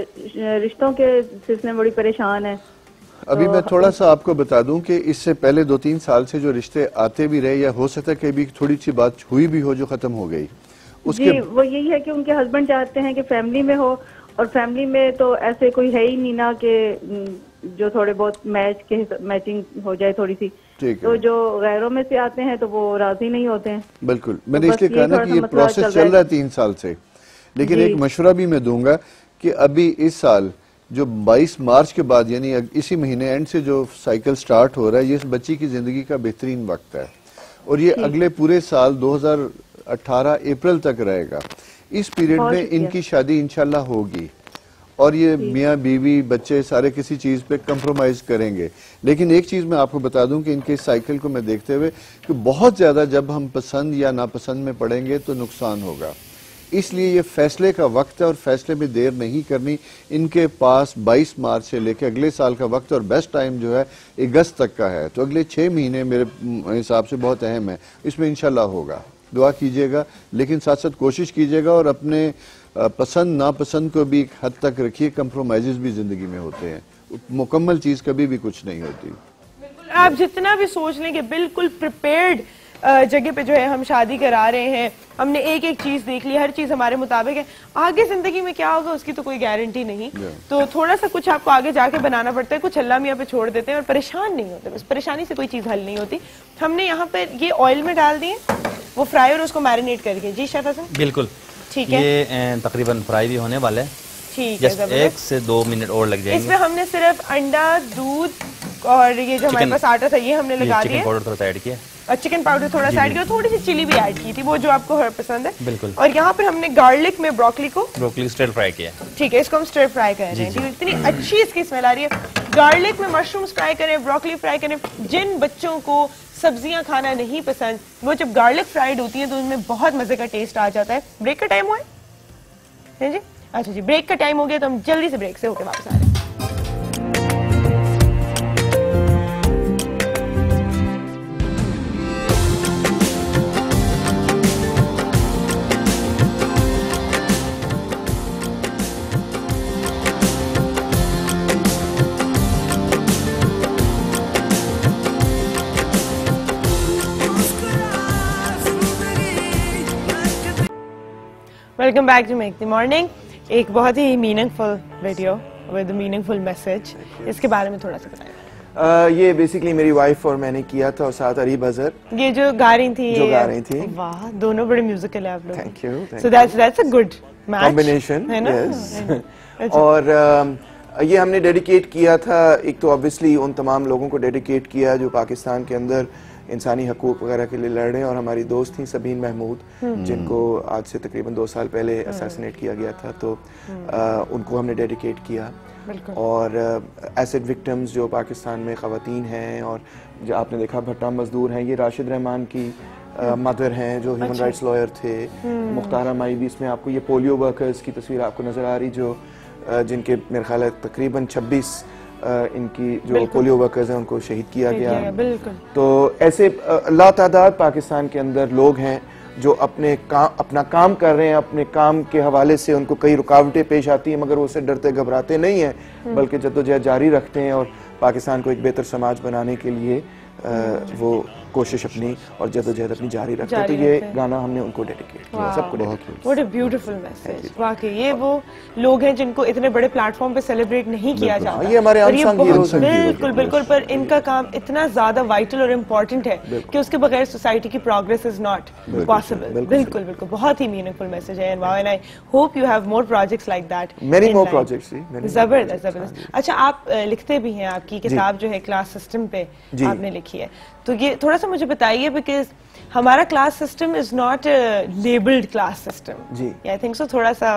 रिश्तों के सिलसिले में बड़ी परेशान है। अभी तो मैं थोड़ा सा आपको बता दूं कि इससे पहले दो तीन साल से जो रिश्ते आते भी रहे, या हो सकता है कि भी थोड़ी सी बात हुई भी हो जो खत्म हो गई उसके। जी, वो यही है कि उनके हस्बैंड चाहते हैं कि फैमिली में हो, और फैमिली में तो ऐसे कोई है ही नहीं ना कि जो थोड़े बहुत मैच के मैचिंग हो जाए थोड़ी सी। तो जो गैरों में से आते हैं तो वो राजी नहीं होते हैं। बिल्कुल, मैंने तो इसलिए कहा ना कि ये प्रोसेस चल रहा है तीन साल से। लेकिन एक मशवरा भी मैं दूंगा कि अभी इस साल जो बाईस मार्च के बाद, यानी इसी महीने एंड से जो साइकिल स्टार्ट हो रहा है, ये इस बच्ची की जिंदगी का बेहतरीन वक्त है, और ये अगले पूरे साल दो हज़ार अठारह अप्रैल तक रहेगा। इस पीरियड में इनकी शादी इंशाल्लाह होगी, और ये मियाँ बीवी बच्चे सारे किसी चीज पे कंप्रोमाइज करेंगे। लेकिन एक चीज मैं आपको बता दूं कि इनके साइकिल को मैं देखते हुए कि बहुत ज्यादा जब हम पसंद या नापसंद में पड़ेंगे तो नुकसान होगा, इसलिए ये फैसले का वक्त है और फैसले में देर नहीं करनी। इनके पास बाईस मार्च से लेकर अगले साल का वक्त, और बेस्ट टाइम जो है अगस्त तक का है, तो अगले छह महीने मेरे हिसाब से बहुत अहम है। इसमें इंशाल्लाह होगा, दुआ कीजिएगा, लेकिन साथ साथ कोशिश कीजिएगा और अपने पसंद नापसंद को भी एक हद तक रखिए। कंप्रोमाइजेस भी जिंदगी में होते हैं, मुकम्मल चीज कभी भी कुछ नहीं होती। बिल्कुल, आप जितना भी सोच लें कि बिल्कुल प्रिपेयर्ड जगह पे जो है हम शादी करा रहे हैं, हमने एक एक चीज देख ली, हर चीज हमारे मुताबिक है, आगे जिंदगी में क्या होगा उसकी तो कोई गारंटी नहीं। तो थोड़ा सा कुछ आपको आगे जाके बनाना पड़ता है, कुछ अल्लाह मियां पे छोड़ देते हैं और परेशान नहीं होते, बस परेशानी से कोई चीज हल नहीं होती। हमने यहाँ पे ये ऑयल में डाल दिए, वो फ्राई और उसको मैरिनेट करके। जी शेफ हसन, बिल्कुल ठीक है, ये तकरीबन फ्राई भी होने वाला है। ठीक है, एक से दो मिनट और लग जाएंगे। इसमें हमने सिर्फ अंडा, दूध और ये जो हमारे पास आटा था ये हमने लगा दिया, चिकन पाउडर थोड़ा सा ऐड किया, और चिकन पाउडर थोड़ा सा ऐड किया, थोड़ी सी चिली भी ऐड की थी, वो जो आपको पसंद है। बिल्कुल। और यहाँ पर हमने गार्लिक में ब्रोकली को ब्रोकली स्टर फ्राई किया। ठीक है, इसको हम स्टर फ्राई कर रहे हैं। इतनी अच्छी इसकी स्मेल आ रही है। गार्लिक में मशरूम्स फ्राई करें, ब्रोकली फ्राई करें। जिन बच्चों को सब्जियां खाना नहीं पसंद, वो जब गार्लिक फ्राइड होती है तो उनमें बहुत मजे का टेस्ट आ जाता है। ब्रेक का टाइम हुआ है जी? अच्छा जी, ब्रेक का टाइम हो गया तो हम जल्दी से ब्रेक से होकर वापस आ रहे हैं। Welcome back to make the morning. एक बहुत ही meaningful video with meaningful message, इसके बारे में थोड़ा सा बताएं। uh, ये बेसिकली मेरी वाइफ और मैंने किया था, और साथ अरीब अजहर ये जो गा रही थी जो गा रही थी। वाह, दोनों बड़े म्यूजिकल है आप लोग। Thank you. So that's that's a good match combination, है ना? yes. और uh, ये हमने डेडिकेट किया था, एक तो ऑब्वियसली उन तमाम लोगों को डेडिकेट किया जो पाकिस्तान के अंदर इंसानी हकूक वगैरह के लिए लड़ रहे हैं, और हमारी दोस्त थी सबीन महमूद, जिनको आज से तकरीबन दो साल पहले असैसिनेट किया गया था, तो आ, उनको हमने डेडिकेट किया। और एसिड विक्टिम्स जो पाकिस्तान में ख़वातीन हैं, और जो आपने देखा भट्टा मजदूर हैं, ये राशिद रहमान की मदर हैं जो ह्यूमन राइट्स लॉयर थे। मुख्तारा माई भी इसमें, आपको ये पोलियो वर्कर्स की तस्वीर आपको नज़र आ रही, जो जिनके मेरे ख्याल है तकरीबन छब्बीस इनकी जो पोलियो वर्कर्स हैं उनको शहीद किया गया। बिल्कुल। तो ऐसे लातादाद पाकिस्तान के अंदर लोग हैं जो अपने काम अपना काम कर रहे हैं, अपने काम के हवाले से उनको कई रुकावटें पेश आती हैं, मगर वो उससे डरते घबराते नहीं हैं, बल्कि जद्दोजहद जारी रखते हैं और पाकिस्तान को एक बेहतर समाज बनाने के लिए आ, वो कोशिश अपनी और जद्दोजहद अपनी जारी रखते हैं। तो ये गाना हमने उनको डेडिकेट किया, सबको dedicate. What a beautiful message. वाकई ये वो लोग हैं जिनको इतने बड़े प्लेटफॉर्म पे सेलिब्रेट नहीं किया जाता। ये हमारे अनसंग हीरोज हैं। बिल्कुल बिल्कुल, पर इनका काम इतना ज्यादा वाइटल और इम्पोर्टेंट है कि उसके बगैर सोसाइटी की प्रोग्रेस इज नॉट पॉसिबल। बिल्कुल बिल्कुल, बहुत ही मीनिंगफुल मैसेज है and wow, and I hope you have more projects like that, many more projects. जबरदस्त जबरदस्त। अच्छा, आप लिखते भी हैं, आपकी किताब जो है क्लास सिस्टम पे आपने लिखी है, तो ये थोड़ा सा मुझे बताइए, बिकॉज हमारा class system is not labelled class system जी, आई थिंक सो थोड़ा सा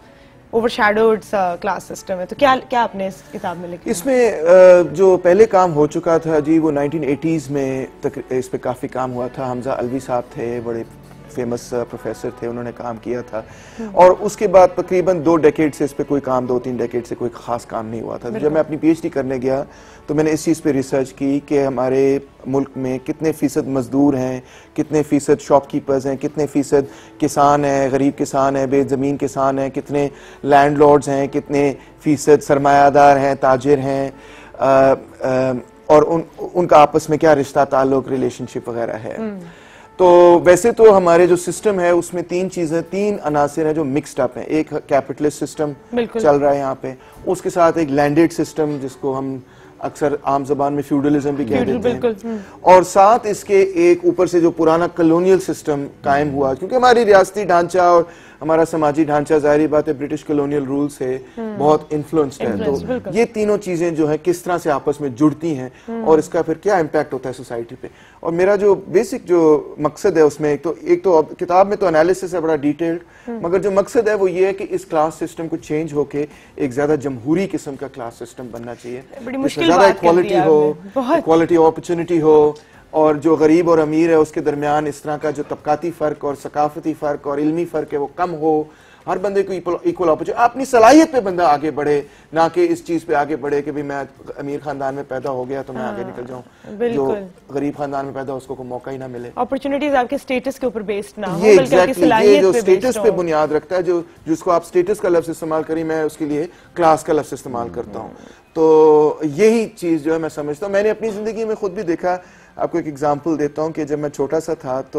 ओवरशैडोड सा क्लास सिस्टम है। तो क्या क्या आपने इस किताब में लिखा? इसमें जो पहले काम हो चुका था जी, वो नाइनटीन एटीज़ में तक इस पे काफ़ी काम हुआ था। हमजा अलवी साहब थे, बड़े फेमस प्रोफेसर थे, उन्होंने काम किया था। और उसके बाद तकरीबन दो डेकेड से इस पे कोई काम, दो तीन डेकेड से कोई खास काम नहीं हुआ था। जब मैं अपनी पीएचडी करने गया तो मैंने इस चीज़ पे रिसर्च की कि हमारे मुल्क में कितने फ़ीसद मजदूर हैं, कितने फ़ीसद शॉपकीपर्स हैं, कितने फ़ीसद किसान हैं, गरीब किसान हैं, बेज़मीन किसान हैं, कितने लैंडलॉर्ड्स हैं, कितने फ़ीसद सरमायादार हैं, ताजिर हैं, आ, आ, और उन उनका आपस में क्या रिश्ता, ताल्लुक, रिलेशनशिप वगैरह है। तो वैसे तो हमारे जो सिस्टम है उसमें तीन चीजें, तीन अनासिर हैं जो मिक्सड अप हैं। एक कैपिटलिस्ट सिस्टम चल रहा है यहाँ पे, उसके साथ एक लैंडेड सिस्टम जिसको हम अक्सर आम जबान में फ्यूडलिज्म भी कह देते हैं, और साथ इसके एक ऊपर से जो पुराना कॉलोनियल सिस्टम कायम हुआ, क्योंकि हमारी रियासती ढांचा और हमारा समाजी ढांचा जाहिर बात है ब्रिटिश कॉलोनियल रूल से बहुत इन्फ्लुएंस्ड है। तो ये तीनों चीजें जो है किस तरह से आपस में जुड़ती हैं और इसका फिर क्या इम्पैक्ट होता है सोसाइटी पे। और मेरा जो बेसिक जो मकसद है उसमें, एक तो एक तो किताब में तो एनालिसिस है बड़ा डिटेल्ड, मगर जो मकसद है वो ये है कि इस क्लास सिस्टम को चेंज होके एक ज्यादा जमहूरी किस्म का क्लास सिस्टम बनना चाहिए, ज्यादा इक्वालिटी हो, इक्वालिटी अपॉर्चुनिटी हो, और जो गरीब और अमीर है उसके दरमियान इस तरह का जो तबकाती फर्क और सकाफती फर्क और इल्मी फर्क है वो कम हो, हर बंदे को इक्वल अपॉर्चुनिटी, अपनी सलाहियत पे बंदा आगे बढ़े, ना कि इस चीज पे आगे बढ़े कि भी मैं अमीर खानदान में पैदा हो गया तो मैं आगे निकल जाऊं, जो गरीब खानदान में पैदा उसको कोई मौका ही ना मिले। अपॉर्चुनिटीज आपके स्टेटस के ऊपर बेस्ड ना हो, ये एग्जैक्टली ये जो स्टेटस पे बुनियाद रखता है, जो जिसको आप स्टेटस का लफ्ज इस्तेमाल करें, मैं उसके लिए क्लास का लफ्ज इस्तेमाल करता हूँ। तो यही चीज जो है मैं समझता हूँ, मैंने अपनी जिंदगी में खुद भी देखा। आपको एक एग्जाम्पल देता हूँ कि जब मैं छोटा सा था तो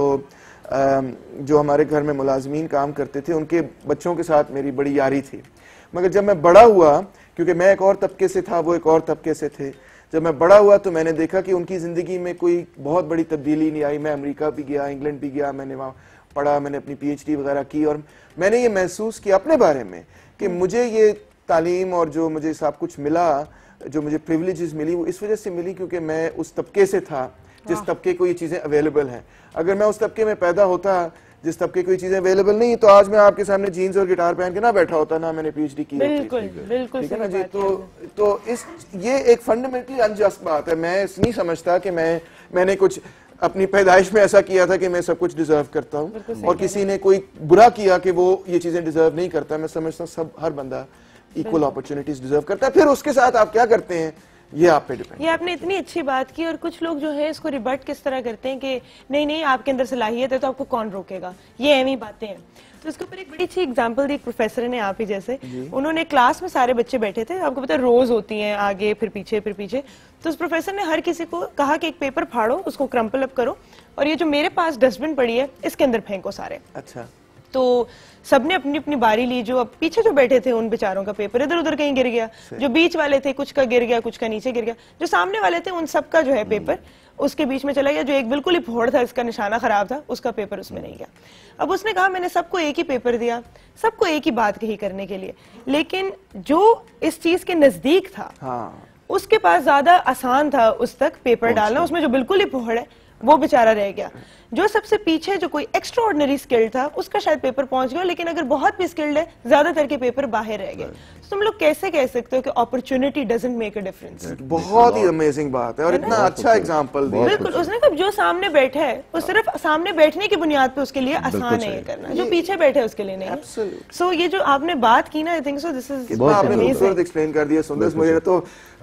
जो हमारे घर में मुलाजमीन काम करते थे उनके बच्चों के साथ मेरी बड़ी यारी थी, मगर जब मैं बड़ा हुआ, क्योंकि मैं एक और तबके से था, वो एक और तबके से थे, जब मैं बड़ा हुआ तो मैंने देखा कि उनकी ज़िंदगी में कोई बहुत बड़ी तब्दीली नहीं आई। मैं अमेरिका भी गया, इंग्लैंड भी गया, मैंने वहाँ पढ़ा, मैंने अपनी पीएचडी वगैरह की, और मैंने ये महसूस किया अपने बारे में कि मुझे ये तालीम और जो मुझे सब कुछ मिला, जो मुझे प्रिविलेजेस मिली, वो इस वजह से मिली क्योंकि मैं उस तबके से था जिस तबके को ये चीज़ें अवेलेबल हैं। अगर मैं उस तबके में पैदा होता जिस तबके को ये चीज़ें अवेलेबल नहीं, तो आज मैं आपके सामने जीन्स और गिटार पहन के ना बैठा होता, ना मैंने पीएचडी की होती। बिल्कुल बिल्कुल, ठीक है ना जी। तो तो इस ये एक फंडामेंटली अनजस्ट बात है। मैं नहीं समझता कि मैं मैंने कुछ अपनी पैदाइश में ऐसा किया था कि मैं सब कुछ डिजर्व करता हूँ और किसी ने कोई बुरा किया कि वो ये चीज़ें डिजर्व नहीं करता। मैं समझता हूँ सब हर बंदा इक्वल अपॉर्चुनिटीज डिजर्व करता है। फिर उसके साथ आप क्या करते हैं ये आप पे डिपेंड। ये आपने इतनी अच्छी बात की, और कुछ लोग जो है इसको रिबट किस तरह करते हैं कि नहीं नहीं आपके अंदर सलाहियत है तो आपको कौन रोकेगा, ये ऐसी बातें हैं। तो इसके ऊपर एक बड़ी अच्छी एग्जांपल दी एक प्रोफेसर ने, आप ही जैसे, उन्होंने क्लास में सारे बच्चे बैठे थे, आपको पता है रोज होती हैं आगे फिर पीछे फिर पीछे, तो उस प्रोफेसर ने हर किसी को कहा कि एक पेपर फाड़ो, उसको क्रम्पल अप करो, और ये जो मेरे पास डस्टबिन पड़ी है इसके अंदर फेंको सारे। अच्छा। तो सबने अपनी अपनी बारी ली। जो अब पीछे जो बैठे थे उन बेचारों का पेपर इधर उधर कहीं गिर गया, जो बीच वाले थे कुछ का गिर गया, कुछ का नीचे गिर गया, जो सामने वाले थे उन सबका जो है पेपर उसके बीच में चला गया। जो एक बिल्कुल ही फोड़ था, इसका निशाना खराब था, उसका पेपर उसमें नहीं गया। अब उसने कहा मैंने सबको एक ही पेपर दिया, सबको एक ही बात कही करने के लिए, लेकिन जो इस चीज के नजदीक था हाँ। उसके पास ज्यादा आसान था उस तक पेपर डालना, उसमें जो बिल्कुल ही फोड़ है वो बेचारा रह गया। जो सबसे पीछे जो कोई एक्स्ट्रा ऑर्डिनरी स्किल्ड था उसका शायद पेपर पहुंच गया, लेकिन अगर बहुत भी स्किल्ड है ज्यादातर के पेपर बाहर रह गए। तो तुम लोग कैसे कह सकते हो कि opportunity doesn't make a difference? बहुत ही अमेजिंग बात है और इतना अच्छा एग्जांपल दिया। बिल्कुल, उसने कहा जो सामने बैठा है वो सिर्फ सामने बैठने की बुनियाद पे उसके लिए आसान है ये करना, जो पीछे बैठे है उसके लिए नहीं। सो ये जो आपने बात की ना, I think so this is आपने खूबसूरत एक्सप्लेन कर दिया सुंदर। मुझे तो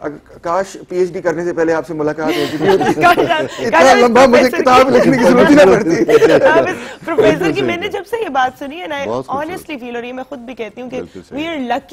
काश पीएचडी करने से पहले आपसे मुलाकात होती, इतना लंबा मुझे किताब लिखने की जरूरत ही ना पड़ती। प्रोफेसर की मैंने जब से ये बात सुनी है ना, ऑनेस्टली फील, और ये मैं खुद भी कहती हूँ कि वी आर लकी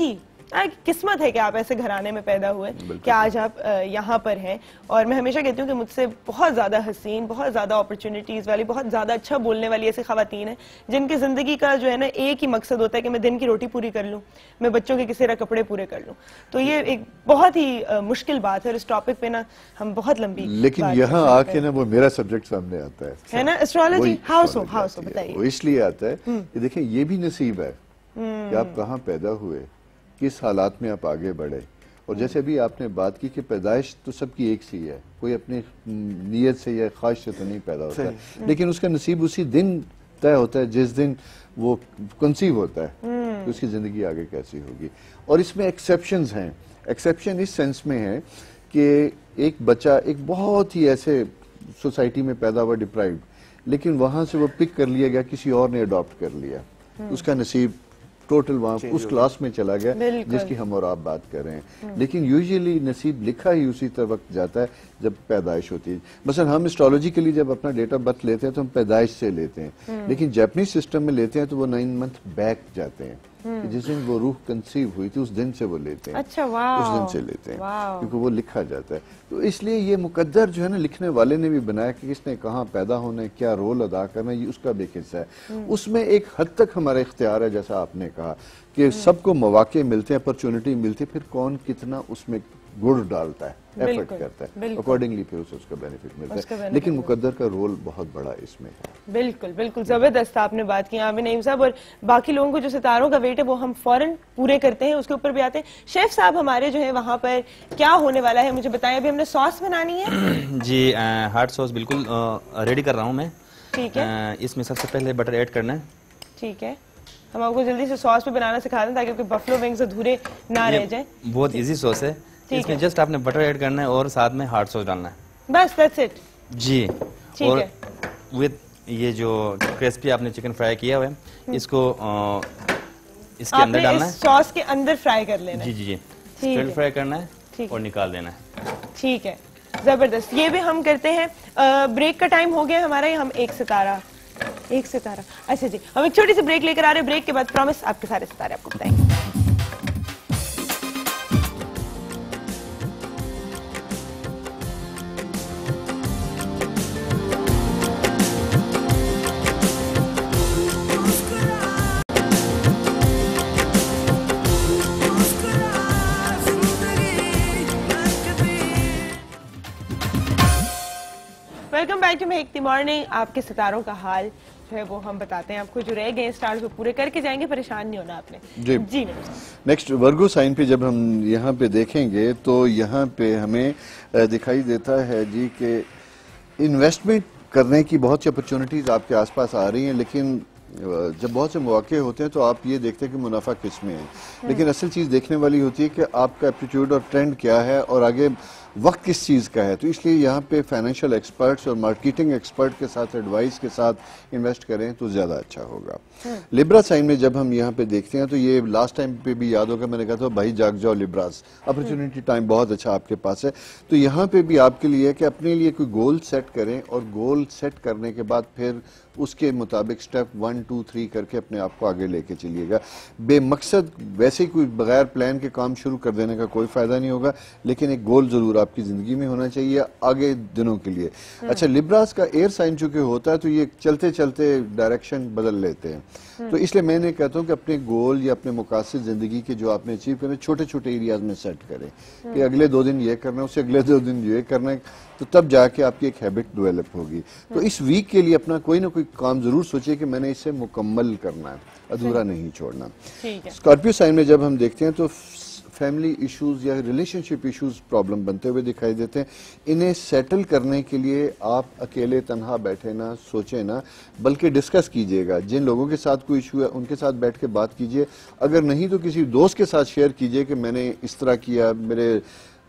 किस्मत है कि आप ऐसे घराने में पैदा हुए कि आज आप यहाँ पर हैं। और मैं हमेशा कहती हूँ कि मुझसे बहुत ज्यादा हसीन, बहुत ज्यादा अपॉर्चुनिटीज वाली, बहुत ज्यादा अच्छा बोलने वाली ऐसी खवातीन हैं जिनकी जिंदगी का जो है ना एक ही मकसद होता है कि मैं दिन की रोटी पूरी कर लूँ, मैं बच्चों के किसी तरह कपड़े पूरे कर लूँ। तो ये एक बहुत ही uh, मुश्किल बात है और इस टॉपिक पे ना हम बहुत लंबी, लेकिन यहाँ आके ना वो मेरा सब्जेक्ट सामने आता है, है ना, एस्ट्रोलॉजी। हाउस हो हाउस हो बताइए। वो इसलिए आता है कि देखिए ये भी नसीब है कि आप कहाँ पैदा हुए, किस हालात में आप आगे बढ़े। और जैसे अभी आपने बात की कि पैदाइश तो सबकी एक सी है, कोई अपनी नीयत से या ख्वाहिश से तो नहीं पैदा होता है, लेकिन उसका नसीब उसी दिन तय होता है जिस दिन वो कंसीव होता है कि उसकी जिंदगी आगे कैसी होगी। और इसमें एक्सेप्शंस हैं। एक्सेप्शन इस सेंस में है कि एक बच्चा एक बहुत ही ऐसे सोसाइटी में पैदा हुआ डिप्राइव्ड, लेकिन वहां से वो पिक कर लिया गया, किसी और ने अडॉप्ट कर लिया, उसका नसीब टोटल वहां उस क्लास में चला गया जिसकी हम और आप बात कर रहे हैं। लेकिन यूजुअली नसीब लिखा ही उसी तरह वक्त जाता है जब पैदाइश होती है। मसलन हम एस्ट्रोलॉजिकली जब अपना डेट ऑफ बर्थ लेते हैं तो हम पैदाइश से लेते हैं, लेकिन जापानीज सिस्टम में लेते हैं तो वो नाइन मंथ बैक जाते हैं कि जिस दिन वो रूह कंसीव हुई थी उस दिन से वो लेते हैं। अच्छा, वाह, उस दिन से लेते हैं क्योंकि वो लिखा जाता है। तो इसलिए ये मुकद्दर जो है ना लिखने वाले ने भी बनाया कि किसने कहाँ पैदा होना है, क्या रोल अदा करना है, ये उसका भी हिस्सा है। उसमें एक हद तक हमारा इख्तियार है, जैसा आपने कहा कि सबको मौके मिलते हैं, अपॉर्चुनिटी मिलती है, फिर कौन कितना उसमें गुड़ डालता है, एफर्ट करता है, अकॉर्डिंगली फिर उसे उसका बेनिफिट मिलता है। लेकिन मुकद्दर का रोल बहुत बड़ा इसमें है। बिल्कुल बिल्कुल, जबरदस्त आपने बात की आमिर नईम साहब। और बाकी लोगों को जो सितारों का वेट है वो हम फौरन पूरे करते हैं, उसके ऊपर भी आते हैं। शेफ साहब हमारे जो है वहाँ पर क्या होने वाला है मुझे बताएं। अभी हमने सॉस बनानी है जी, हार्ड सॉस बिल्कुल रेडी कर रहा हूँ मैं। ठीक है, इसमें सबसे पहले बटर ऐड करना है। ठीक है, हम आपको जल्दी से सॉस पे बनाना सिखा दें ताकि बफलो विंग्स अधूरे ना रह जाए। बहुत इजी सॉस है। इसमें जस्ट आपने बटर ऐड करना है और साथ में हार्ड सॉस डालना है, बस दैट्स इट जी। और विद ये जो क्रिस्पी आपने चिकन फ्राई किया हुआ है इसको आ, इसके अंदर डालना है, सॉस के अंदर फ्राई कर लेना है। जी जी जी, स्टिर फ्राई करना है और निकाल देना है। ठीक है, जबरदस्त। ये भी हम करते हैं। ब्रेक का टाइम हो गया हमारा, हम एक सितारा एक सितारा अच्छा जी, हम एक छोटी सी ब्रेक लेकर आ रहे हैं। ब्रेक के बाद प्रॉमिस आपके सारे सितारे आपको बताएंगे। Welcome back to Mehakti morning. आपके सितारों का हाल जो है वो हम बताते हैं आपको, जो रह गए स्टार्स को पूरे करके जाएंगे, परेशान नहीं होना आपने। जी जी नेक्स्ट वर्गो साइन पे जब हम यहाँ पे देखेंगे तो यहाँ पे हमें दिखाई देता है जी कि इन्वेस्टमेंट करने की बहुत सी अपॉर्चुनिटीज आपके आसपास आ रही हैं, लेकिन जब बहुत से मौके होते हैं तो आप ये देखते हैं कि मुनाफा किस में है, लेकिन असल चीज़ देखने वाली होती है कि आपका एप्टीट्यूड और ट्रेंड क्या है और आगे वक्त किस चीज़ का है। तो इसलिए यहाँ पे फाइनेंशियल एक्सपर्ट्स और मार्केटिंग एक्सपर्ट के साथ एडवाइस के साथ इन्वेस्ट करें तो ज़्यादा अच्छा होगा। लिब्रा साइन में जब हम यहाँ पे देखते हैं तो ये लास्ट टाइम पे भी याद होगा मैंने कहा था भाई जाग जाओ लिब्रास, अपॉर्चुनिटी टाइम बहुत अच्छा आपके पास है। तो यहाँ पे भी आपके लिए कि अपने लिए कोई गोल सेट करें और गोल सेट करने के बाद फिर उसके मुताबिक स्टेप वन टू थ्री करके अपने आप को आगे लेके चलिएगा। बेमकसद वैसे ही कोई बगैर प्लान के काम शुरू कर देने का कोई फायदा नहीं होगा, लेकिन एक गोल जरूर आपकी जिंदगी में होना चाहिए आगे दिनों के लिए। अच्छा, लिब्रास का एयर साइन चूंकि होता है तो ये चलते चलते डायरेक्शन बदल लेते हैं, तो इसलिए मैंने कहता हूँ कि अपने गोल या अपने मुकासद जिंदगी के जो आपने अचीव करने छोटे छोटे एरियाज में सेट करें कि अगले दो दिन ये करना है, उससे अगले दो दिन ये करना है, तो तब जाके आपकी एक हैबिट डेवलप होगी। तो इस वीक के लिए अपना कोई ना कोई काम जरूर सोचिए कि मैंने इसे मुकम्मल करना है, अधूरा नहीं छोड़ना। स्कॉर्पियो साइन में जब हम देखते हैं तो फैमिली इश्यूज या रिलेशनशिप इश्यूज प्रॉब्लम बनते हुए दिखाई देते हैं। इन्हें सेटल करने के लिए आप अकेले तनहा बैठे ना, सोचे ना, बल्कि डिस्कस कीजिएगा। जिन लोगों के साथ कोई इशू है उनके साथ बैठ के बात कीजिए, अगर नहीं तो किसी दोस्त के साथ शेयर कीजिए कि मैंने इस तरह किया, मेरे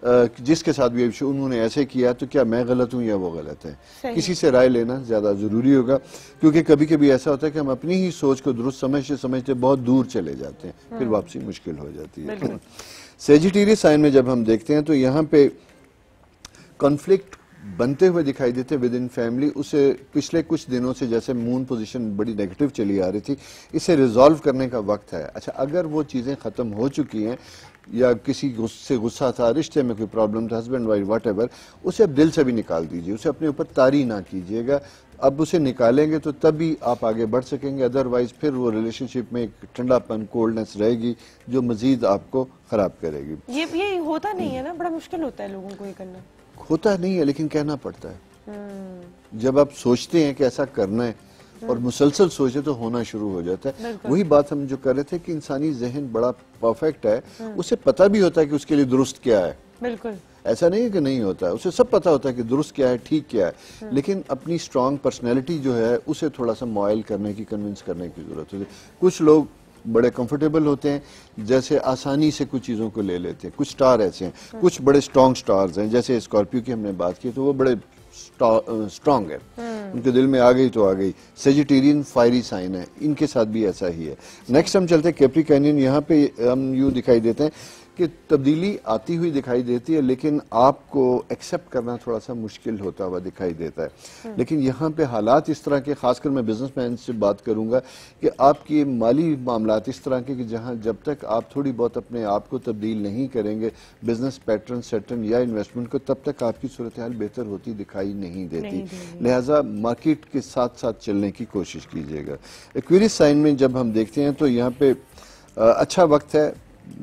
जिसके साथ भी इशू उन्होंने ऐसे किया, तो क्या मैं गलत हूँ या वो गलत है। किसी से राय लेना ज्यादा जरूरी होगा, क्योंकि कभी कभी ऐसा होता है कि हम अपनी ही सोच को दुरुस्त समझते समझते बहुत दूर चले जाते हैं, फिर वापसी मुश्किल हो जाती है। सेजिटेरियस साइन में जब हम देखते हैं तो यहाँ पे कॉन्फ्लिक्ट बनते हुए दिखाई देते विद इन फैमिली, उसे पिछले कुछ दिनों से जैसे मून पोजीशन बड़ी नेगेटिव चली आ रही थी, इसे रिजॉल्व करने का वक्त है। अच्छा, अगर वो चीज़ें ख़त्म हो चुकी हैं या किसी से गुस्सा था, रिश्ते में कोई प्रॉब्लम था, हस्बैंड वाइफ वट एवर, उसे अब दिल से भी निकाल दीजिए, उसे अपने ऊपर तारी ना कीजिएगा। अब उसे निकालेंगे तो तभी आप आगे बढ़ सकेंगे, अदरवाइज फिर वो रिलेशनशिप में एक ठंडापन, कोल्डनेस रहेगी जो मजीद आपको खराब करेगी। ये ये होता नहीं है ना, बड़ा मुश्किल होता है लोगों को ये करना। होता नहीं है लेकिन कहना पड़ता है। जब आप सोचते हैं कि ऐसा करना है और मुसलसल सोचे तो होना शुरू हो जाता है। वही बात हम जो कर रहे थे कि इंसानी जहन बड़ा परफेक्ट है, उसे पता भी होता है कि उसके लिए दुरुस्त क्या है। बिल्कुल ऐसा नहीं है कि नहीं होता है, उसे सब पता होता है कि दुरुस्त क्या है, ठीक क्या है, लेकिन अपनी स्ट्रांग पर्सनैलिटी जो है उसे थोड़ा सा मॉयल करने की, कन्विंस करने की जरूरत होती है। कुछ लोग बड़े कंफर्टेबल होते हैं, जैसे आसानी से कुछ चीज़ों को ले लेते हैं। कुछ स्टार ऐसे हैं, कुछ बड़े स्ट्रॉन्ग स्टार्स हैं, जैसे स्कॉर्पियो की हमने बात की तो वो बड़े स्ट्रॉन्ग है, उनके दिल में आ गई तो आ गई। सेजिटेरियन फायरी साइन है, इनके साथ भी ऐसा ही है। नेक्स्ट हम चलते हैं कैप्रिकॉर्नियन। यहाँ पे हम यूँ दिखाई देते हैं कि तब्दीली आती हुई दिखाई देती है, लेकिन आपको एक्सेप्ट करना थोड़ा सा मुश्किल होता हुआ दिखाई देता है। लेकिन यहाँ पे हालात इस तरह के, खासकर मैं बिजनेसमैन से बात करूँगा कि आपकी माली मामलात इस तरह के कि जहाँ जब तक आप थोड़ी बहुत अपने आप को तब्दील नहीं करेंगे बिजनेस पैटर्न सेटन या इन्वेस्टमेंट को, तब तक आपकी सूरत हाल बेहतर होती दिखाई नहीं देती। लिहाजा मार्केट के साथ साथ चलने की कोशिश कीजिएगा। एक्वेरियस साइन में जब हम देखते हैं तो यहाँ पे अच्छा वक्त है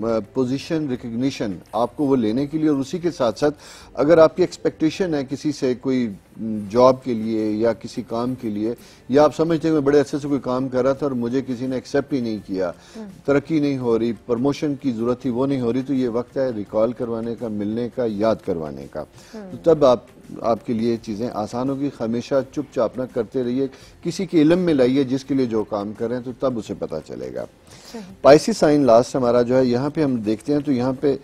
पोजीशन रिकग्निशन आपको वो लेने के लिए, और उसी के साथ साथ अगर आपकी एक्सपेक्टेशन है किसी से कोई जॉब के लिए या किसी काम के लिए, या आप समझते हैं मैं बड़े अच्छे से कोई काम कर रहा था और मुझे किसी ने एक्सेप्ट ही नहीं किया, तरक्की नहीं हो रही, प्रमोशन की जरूरत थी वो नहीं हो रही, तो ये वक्त है रिकॉल करवाने का, मिलने का, याद करवाने का। तो तब आप आपके लिए चीज़ें आसान होगी। हमेशा चुपचाप ना करते रहिए, किसी के इल्म में लाइए जिसके लिए जो काम कर रहे हैं, तो तब उसे पता चलेगा। पाइसिस साइन लास्ट हमारा जो है, यहाँ पे हम देखते हैं तो यहाँ पे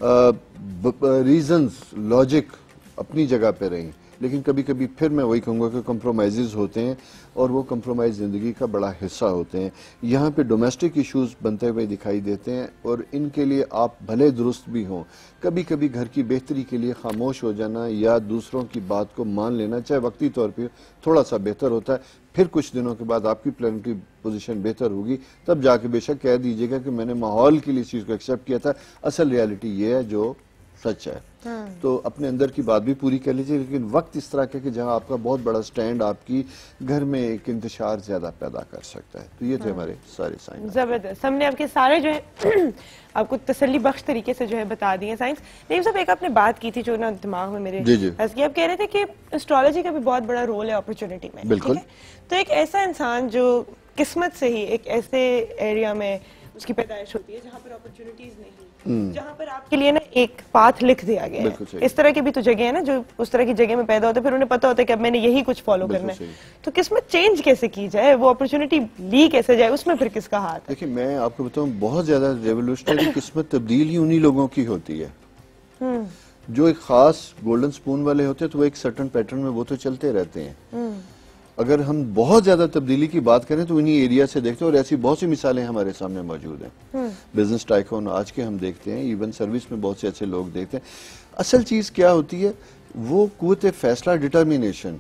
रीजंस लॉजिक अपनी जगह पे रही, लेकिन कभी कभी फिर मैं वही कहूँगा कि कॉम्प्रोमाइज़ होते हैं और वो कॉम्प्रोमाइज़ ज़िंदगी का बड़ा हिस्सा होते हैं। यहाँ पे डोमेस्टिक इश्यूज बनते हुए दिखाई देते हैं और इनके लिए आप भले दुरुस्त भी हों, कभी कभी घर की बेहतरी के लिए खामोश हो जाना या दूसरों की बात को मान लेना, चाहे वक्ती तौर पर थोड़ा सा बेहतर होता है। फिर कुछ दिनों के बाद आपकी प्लानिटरी पोजीशन बेहतर होगी, तब जाके बेशक कह दीजिएगा कि मैंने माहौल के लिए इस चीज़ को एक्सेप्ट किया था, असल रियलिटी ये है जो सच है। तो अपने अंदर की बात भी पूरी कर लीजिए, लेकिन वक्त इस तरह का कि जहां आपका बहुत बड़ा स्टैंड आपकी घर में एक इंतशार ज्यादा पैदा कर सकता है। तो ये थे हमारे सारे साइन। जबरदस्त, हमने आपके सारे जो है आपको तसल्ली बख्श तरीके से जो है बता दिए साइंस। नहीं साहब, एक आपने बात की थी जो ना दिमाग में मेरे जी जी आप कह रहे थे कि एस्ट्रोलॉजी का भी बहुत बड़ा रोल है अपॉर्चुनिटी में। बिल्कुल। तो एक ऐसा इंसान जो किस्मत से ही एक ऐसे एरिया में उसकी पैदाइश होती है जहाँ पर अपॉर्चुनिटीज नहीं, जहाँ पर आपके लिए ना एक पाथ लिख दिया गया है। इस तरह की भी तो जगह है ना जो उस तरह की जगह में पैदा होते हैं, फिर उन्हें पता होता है कि अब मैंने यही कुछ फॉलो करना है। तो किस्मत चेंज कैसे की जाए, वो अपॉर्चुनिटी ली कैसे जाए, उसमें फिर किसका हाथ है? देखिए, मैं आपको बताऊं, बहुत ज्यादा रेवोल्यूशनरी किस्मत तब्दील ही उन्हीं लोगों की होती है जो एक खास गोल्डन स्पून वाले होते हैं, तो वो एक सर्टन पैटर्न में वो तो चलते रहते हैं। अगर हम बहुत ज्यादा तब्दीली की बात करें तो इन्हीं एरिया से देखते हैं, और ऐसी बहुत सी मिसालें हमारे सामने मौजूद हैं। बिजनेस टाइकून आज के हम देखते हैं, इवन सर्विस में बहुत से अच्छे लोग देखते हैं। असल चीज क्या होती है, वो कुव्वत फैसला, डिटर्मिनेशन,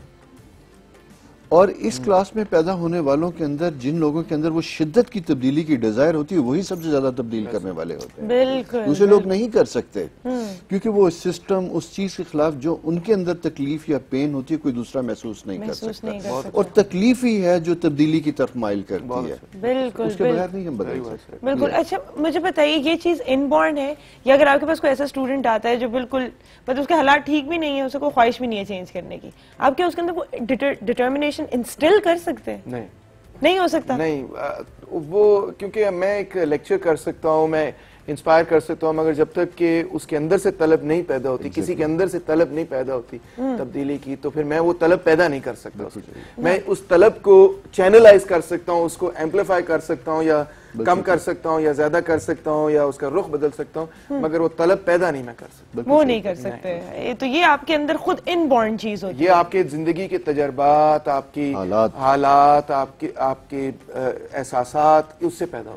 और इस क्लास में पैदा होने वालों के अंदर जिन लोगों के अंदर वो शिद्दत की तब्दीली की डिजायर होती है, वही सबसे ज्यादा तब्दील करने वाले होते हैं। बिल्कुल, दूसरे लोग नहीं कर सकते, क्योंकि वो सिस्टम, उस चीज के खिलाफ जो उनके अंदर तकलीफ या पेन होती है, कोई दूसरा महसूस नहीं कर सकता। और तकलीफ ही है जो तब्दीली की तरफ माइल करती है। बिल्कुल, उसके बगैर नहीं हम बदल सकते। बिल्कुल। अच्छा, मुझे बताइए, ये चीज इनबॉर्न है या अगर आपके पास कोई ऐसा स्टूडेंट आता है जो बिल्कुल मतलब उसके हालात ठीक भी नहीं है, उसे कोई ख्वाहिश भी नहीं है चेंज करने की, आप क्या उसके अंदर वो डिटर्मिनेशन इंस्टिल कर सकते हैं? नहीं, नहीं हो सकता। नहीं, वो क्योंकि मैं एक लेक्चर कर सकता हूँ, मैं इंस्पायर कर सकता हूँ, मगर जब तक कि उसके अंदर से तलब नहीं पैदा होती, किसी के अंदर से तलब नहीं पैदा होती तब्दीली की, तो फिर मैं वो तलब पैदा नहीं कर सकता। मैं उस तलब को चैनलाइज कर सकता हूँ, उसको एम्पलीफाई कर सकता हूँ, या कम कर सकता हूँ, या ज्यादा कर सकता हूँ, या उसका रुख बदल सकता हूँ, मगर वो तलब पैदा नहीं मैं कर सकता। वो नहीं कर सकते। तो ये आपके अंदर खुद इनबॉर्न चीज होती है। ये आपके जिंदगी के तजर्बात, आपकी हालात, आपके आपके एहसासात, उससे पैदा होती है।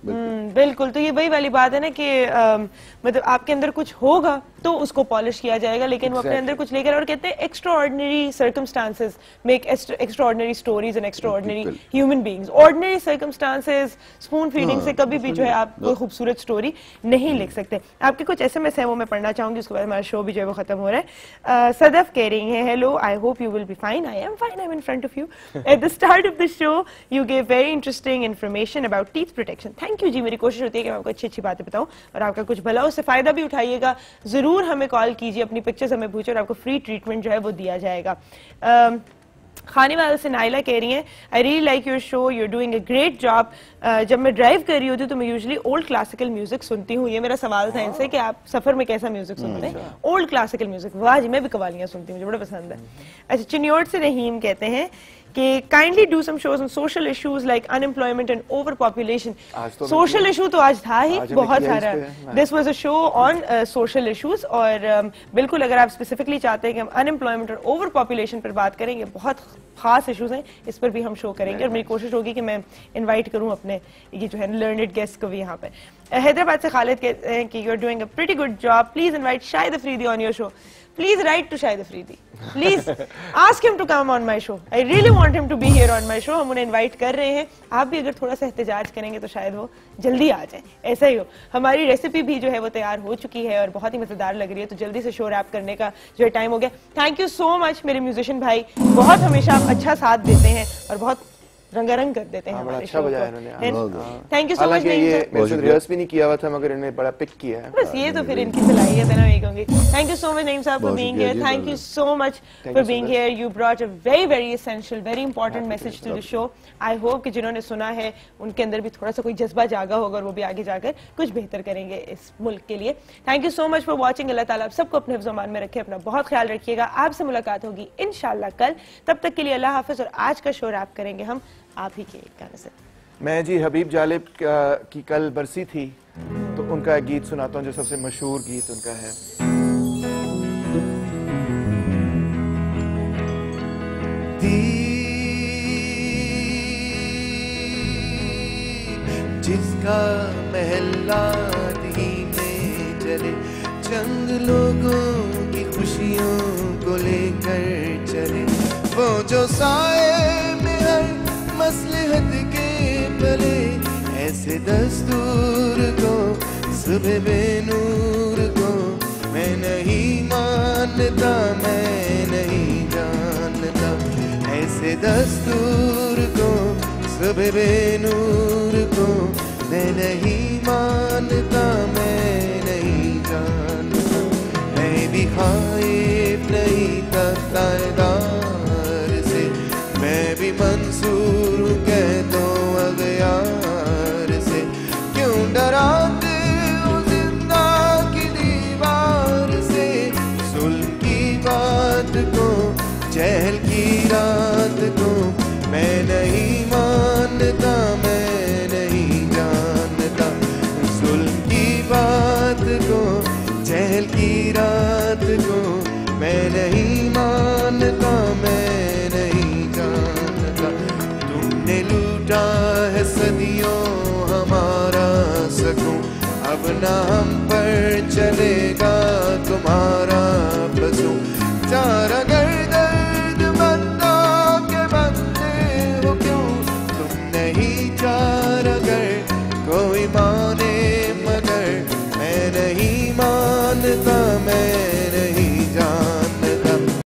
बिल्कुल। तो ये वही वाली बात है ना कि मतलब आपके अंदर कुछ होगा तो उसको पॉलिश किया जाएगा, लेकिन exactly. वो अपने अंदर कुछ लेकर, और कहते हैं extraordinary circumstances make extraordinary stories and extraordinary human beings. Ordinary circumstances, spoon feeding से कभी भी जो है आप कोई खूबसूरत स्टोरी नहीं लिख सकते। आपके कुछ एसएमएस है वो मैं पढ़ना चाहूंगी, उसके बाद हमारा शो भी जो है वो खत्म हो रहा है। uh, सदफ कह रही है, hello, I hope you will be fine. I am fine, I am in front of you. At the start of the show you gave very interesting information about teeth protection. Thank you जी। मेरी कोशिश होती है कि मैं आपको अच्छी अच्छी बातें बताऊं और आपका कुछ भला उससे फायदा भी उठाइएगा। जरूर हमें कॉल कीजिए, अपनी पिक्चर्स हमें पूछिए और आपको फ्री ट्रीटमेंट जो है वो दिया जाएगा। uh, खाने वाले से नाइला कह रही हैं, I really like your show, you are doing a great job. जब मैं ड्राइव कर रही होती हूँ तो मैं यूजुअली ओल्ड क्लासिकल म्यूजिक सुनती हूँ। ये मेरा सवाल था इनसे कि आप सफर में कैसा म्यूजिक सुनते हैं? Old classical music. वाह जी, मैं भी कवालियां सुनती हूँ, मुझे बड़ा पसंद है। अच्छा, चिन्योट से रहीम कहते हैं कि kindly do some shows on social issues like unemployment and over population. Social issue तो आज था ही बहुत सारा। This was a show on social issues, और um, बिल्कुल अगर आप स्पेसिफिकली चाहते हैं कि हम अनएम्प्लॉयमेंट और ओवर पॉपुलेशन पर बात करेंगे, बहुत खास इश्यूज हैं, इस पर भी हम शो करेंगे और मेरी कोशिश होगी कि मैं इन्वाइट करूं अपने ये जो है लर्नड गेस्ट को भी यहाँ पे। हैदराबाद से खालिद कहते हैं कि you are doing a pretty good job, please invite Shahid Afridi on your show. Please write to Shahid Afridi. Please ask him to come on my show. I really want him to be here on my show. हम उन्हें इनवाइट कर रहे हैं। आप भी अगर थोड़ा सा एहतजाज करेंगे तो शायद वो जल्दी आ जाए, ऐसा ही हो। हमारी रेसिपी भी जो है वो तैयार हो चुकी है और बहुत ही मजेदार लग रही है, तो जल्दी से शो रैप करने का जो है टाइम हो गया। थैंक यू सो मच मेरे म्यूजिशियन भाई, बहुत हमेशा आप अच्छा साथ देते हैं और बहुत रंगारंग कर देते हैं हमारे अच्छा बजाया इन्होंने। Thank you so much. ये मैंने रिहर्स भी नहीं किया हुआ था मगर इन्होंने बड़ा पिक किया है। बस ये तो फिर इनकी सलाहियत है ना, मैं कहूंगी। Thank you so much Naeem साहब for being here. Thank you so much for being here. You brought a very very essential, very important message to the show. I hope कि जिन्होंने सुना है उनके अंदर भी थोड़ा सा कोई जज्बा जागा होगा और वो भी आगे जाकर कुछ बेहतर करेंगे इस मुल्क के लिए। Thank you so much for watching. अल्लाह ताला आप सबको अपने हिफ्ज़-ओ-अमान में रखे, अपना बहुत ख्याल रखिएगा। आपसे मुलाकात होगी इंशाल्लाह कल, तब तक के लिए अल्लाह हाफिज। और आज का शो रैप करेंगे हम आप ही के एक गाने से। मैं जी हबीब जालिब की कल बरसी थी, तो उनका एक गीत सुनाता हूँ जो सबसे मशहूर गीत उनका है। जिसका महल्ला ही में चले, चंद लोगों की खुशियों को लेकर चले, वो जो साए में हर मसलहत के पले, ऐसे दस्तूर को सुबह बेनूर को मैं नहीं मानता, मैं नहीं जानता। ऐसे दस्तूर को सुबह बेनूर को मैं नहीं मानता, मैं नहीं जानता। मैं भी खाइफ नहीं तादार से, मैं भी मंसूर हूँ कह दो अगयार से। क्यों डराते हो जिंदा की दीवार से, जुल्म की बात को, जहल की रात को मैं नहीं मानता, मैं नहीं जानता। जुल्म की बात को, जहल की रात को मैं नहीं मानता, मैं नहीं जानता। तुमने लूटा है सदियों हमारा सकूं, अब ना हम पर चलेगा तुम्हारा बसूं। चारा गर्द बंदा के बंदे हो क्यों, तुम नहीं चार अगर कोई माने मगर मैं नहीं मानता,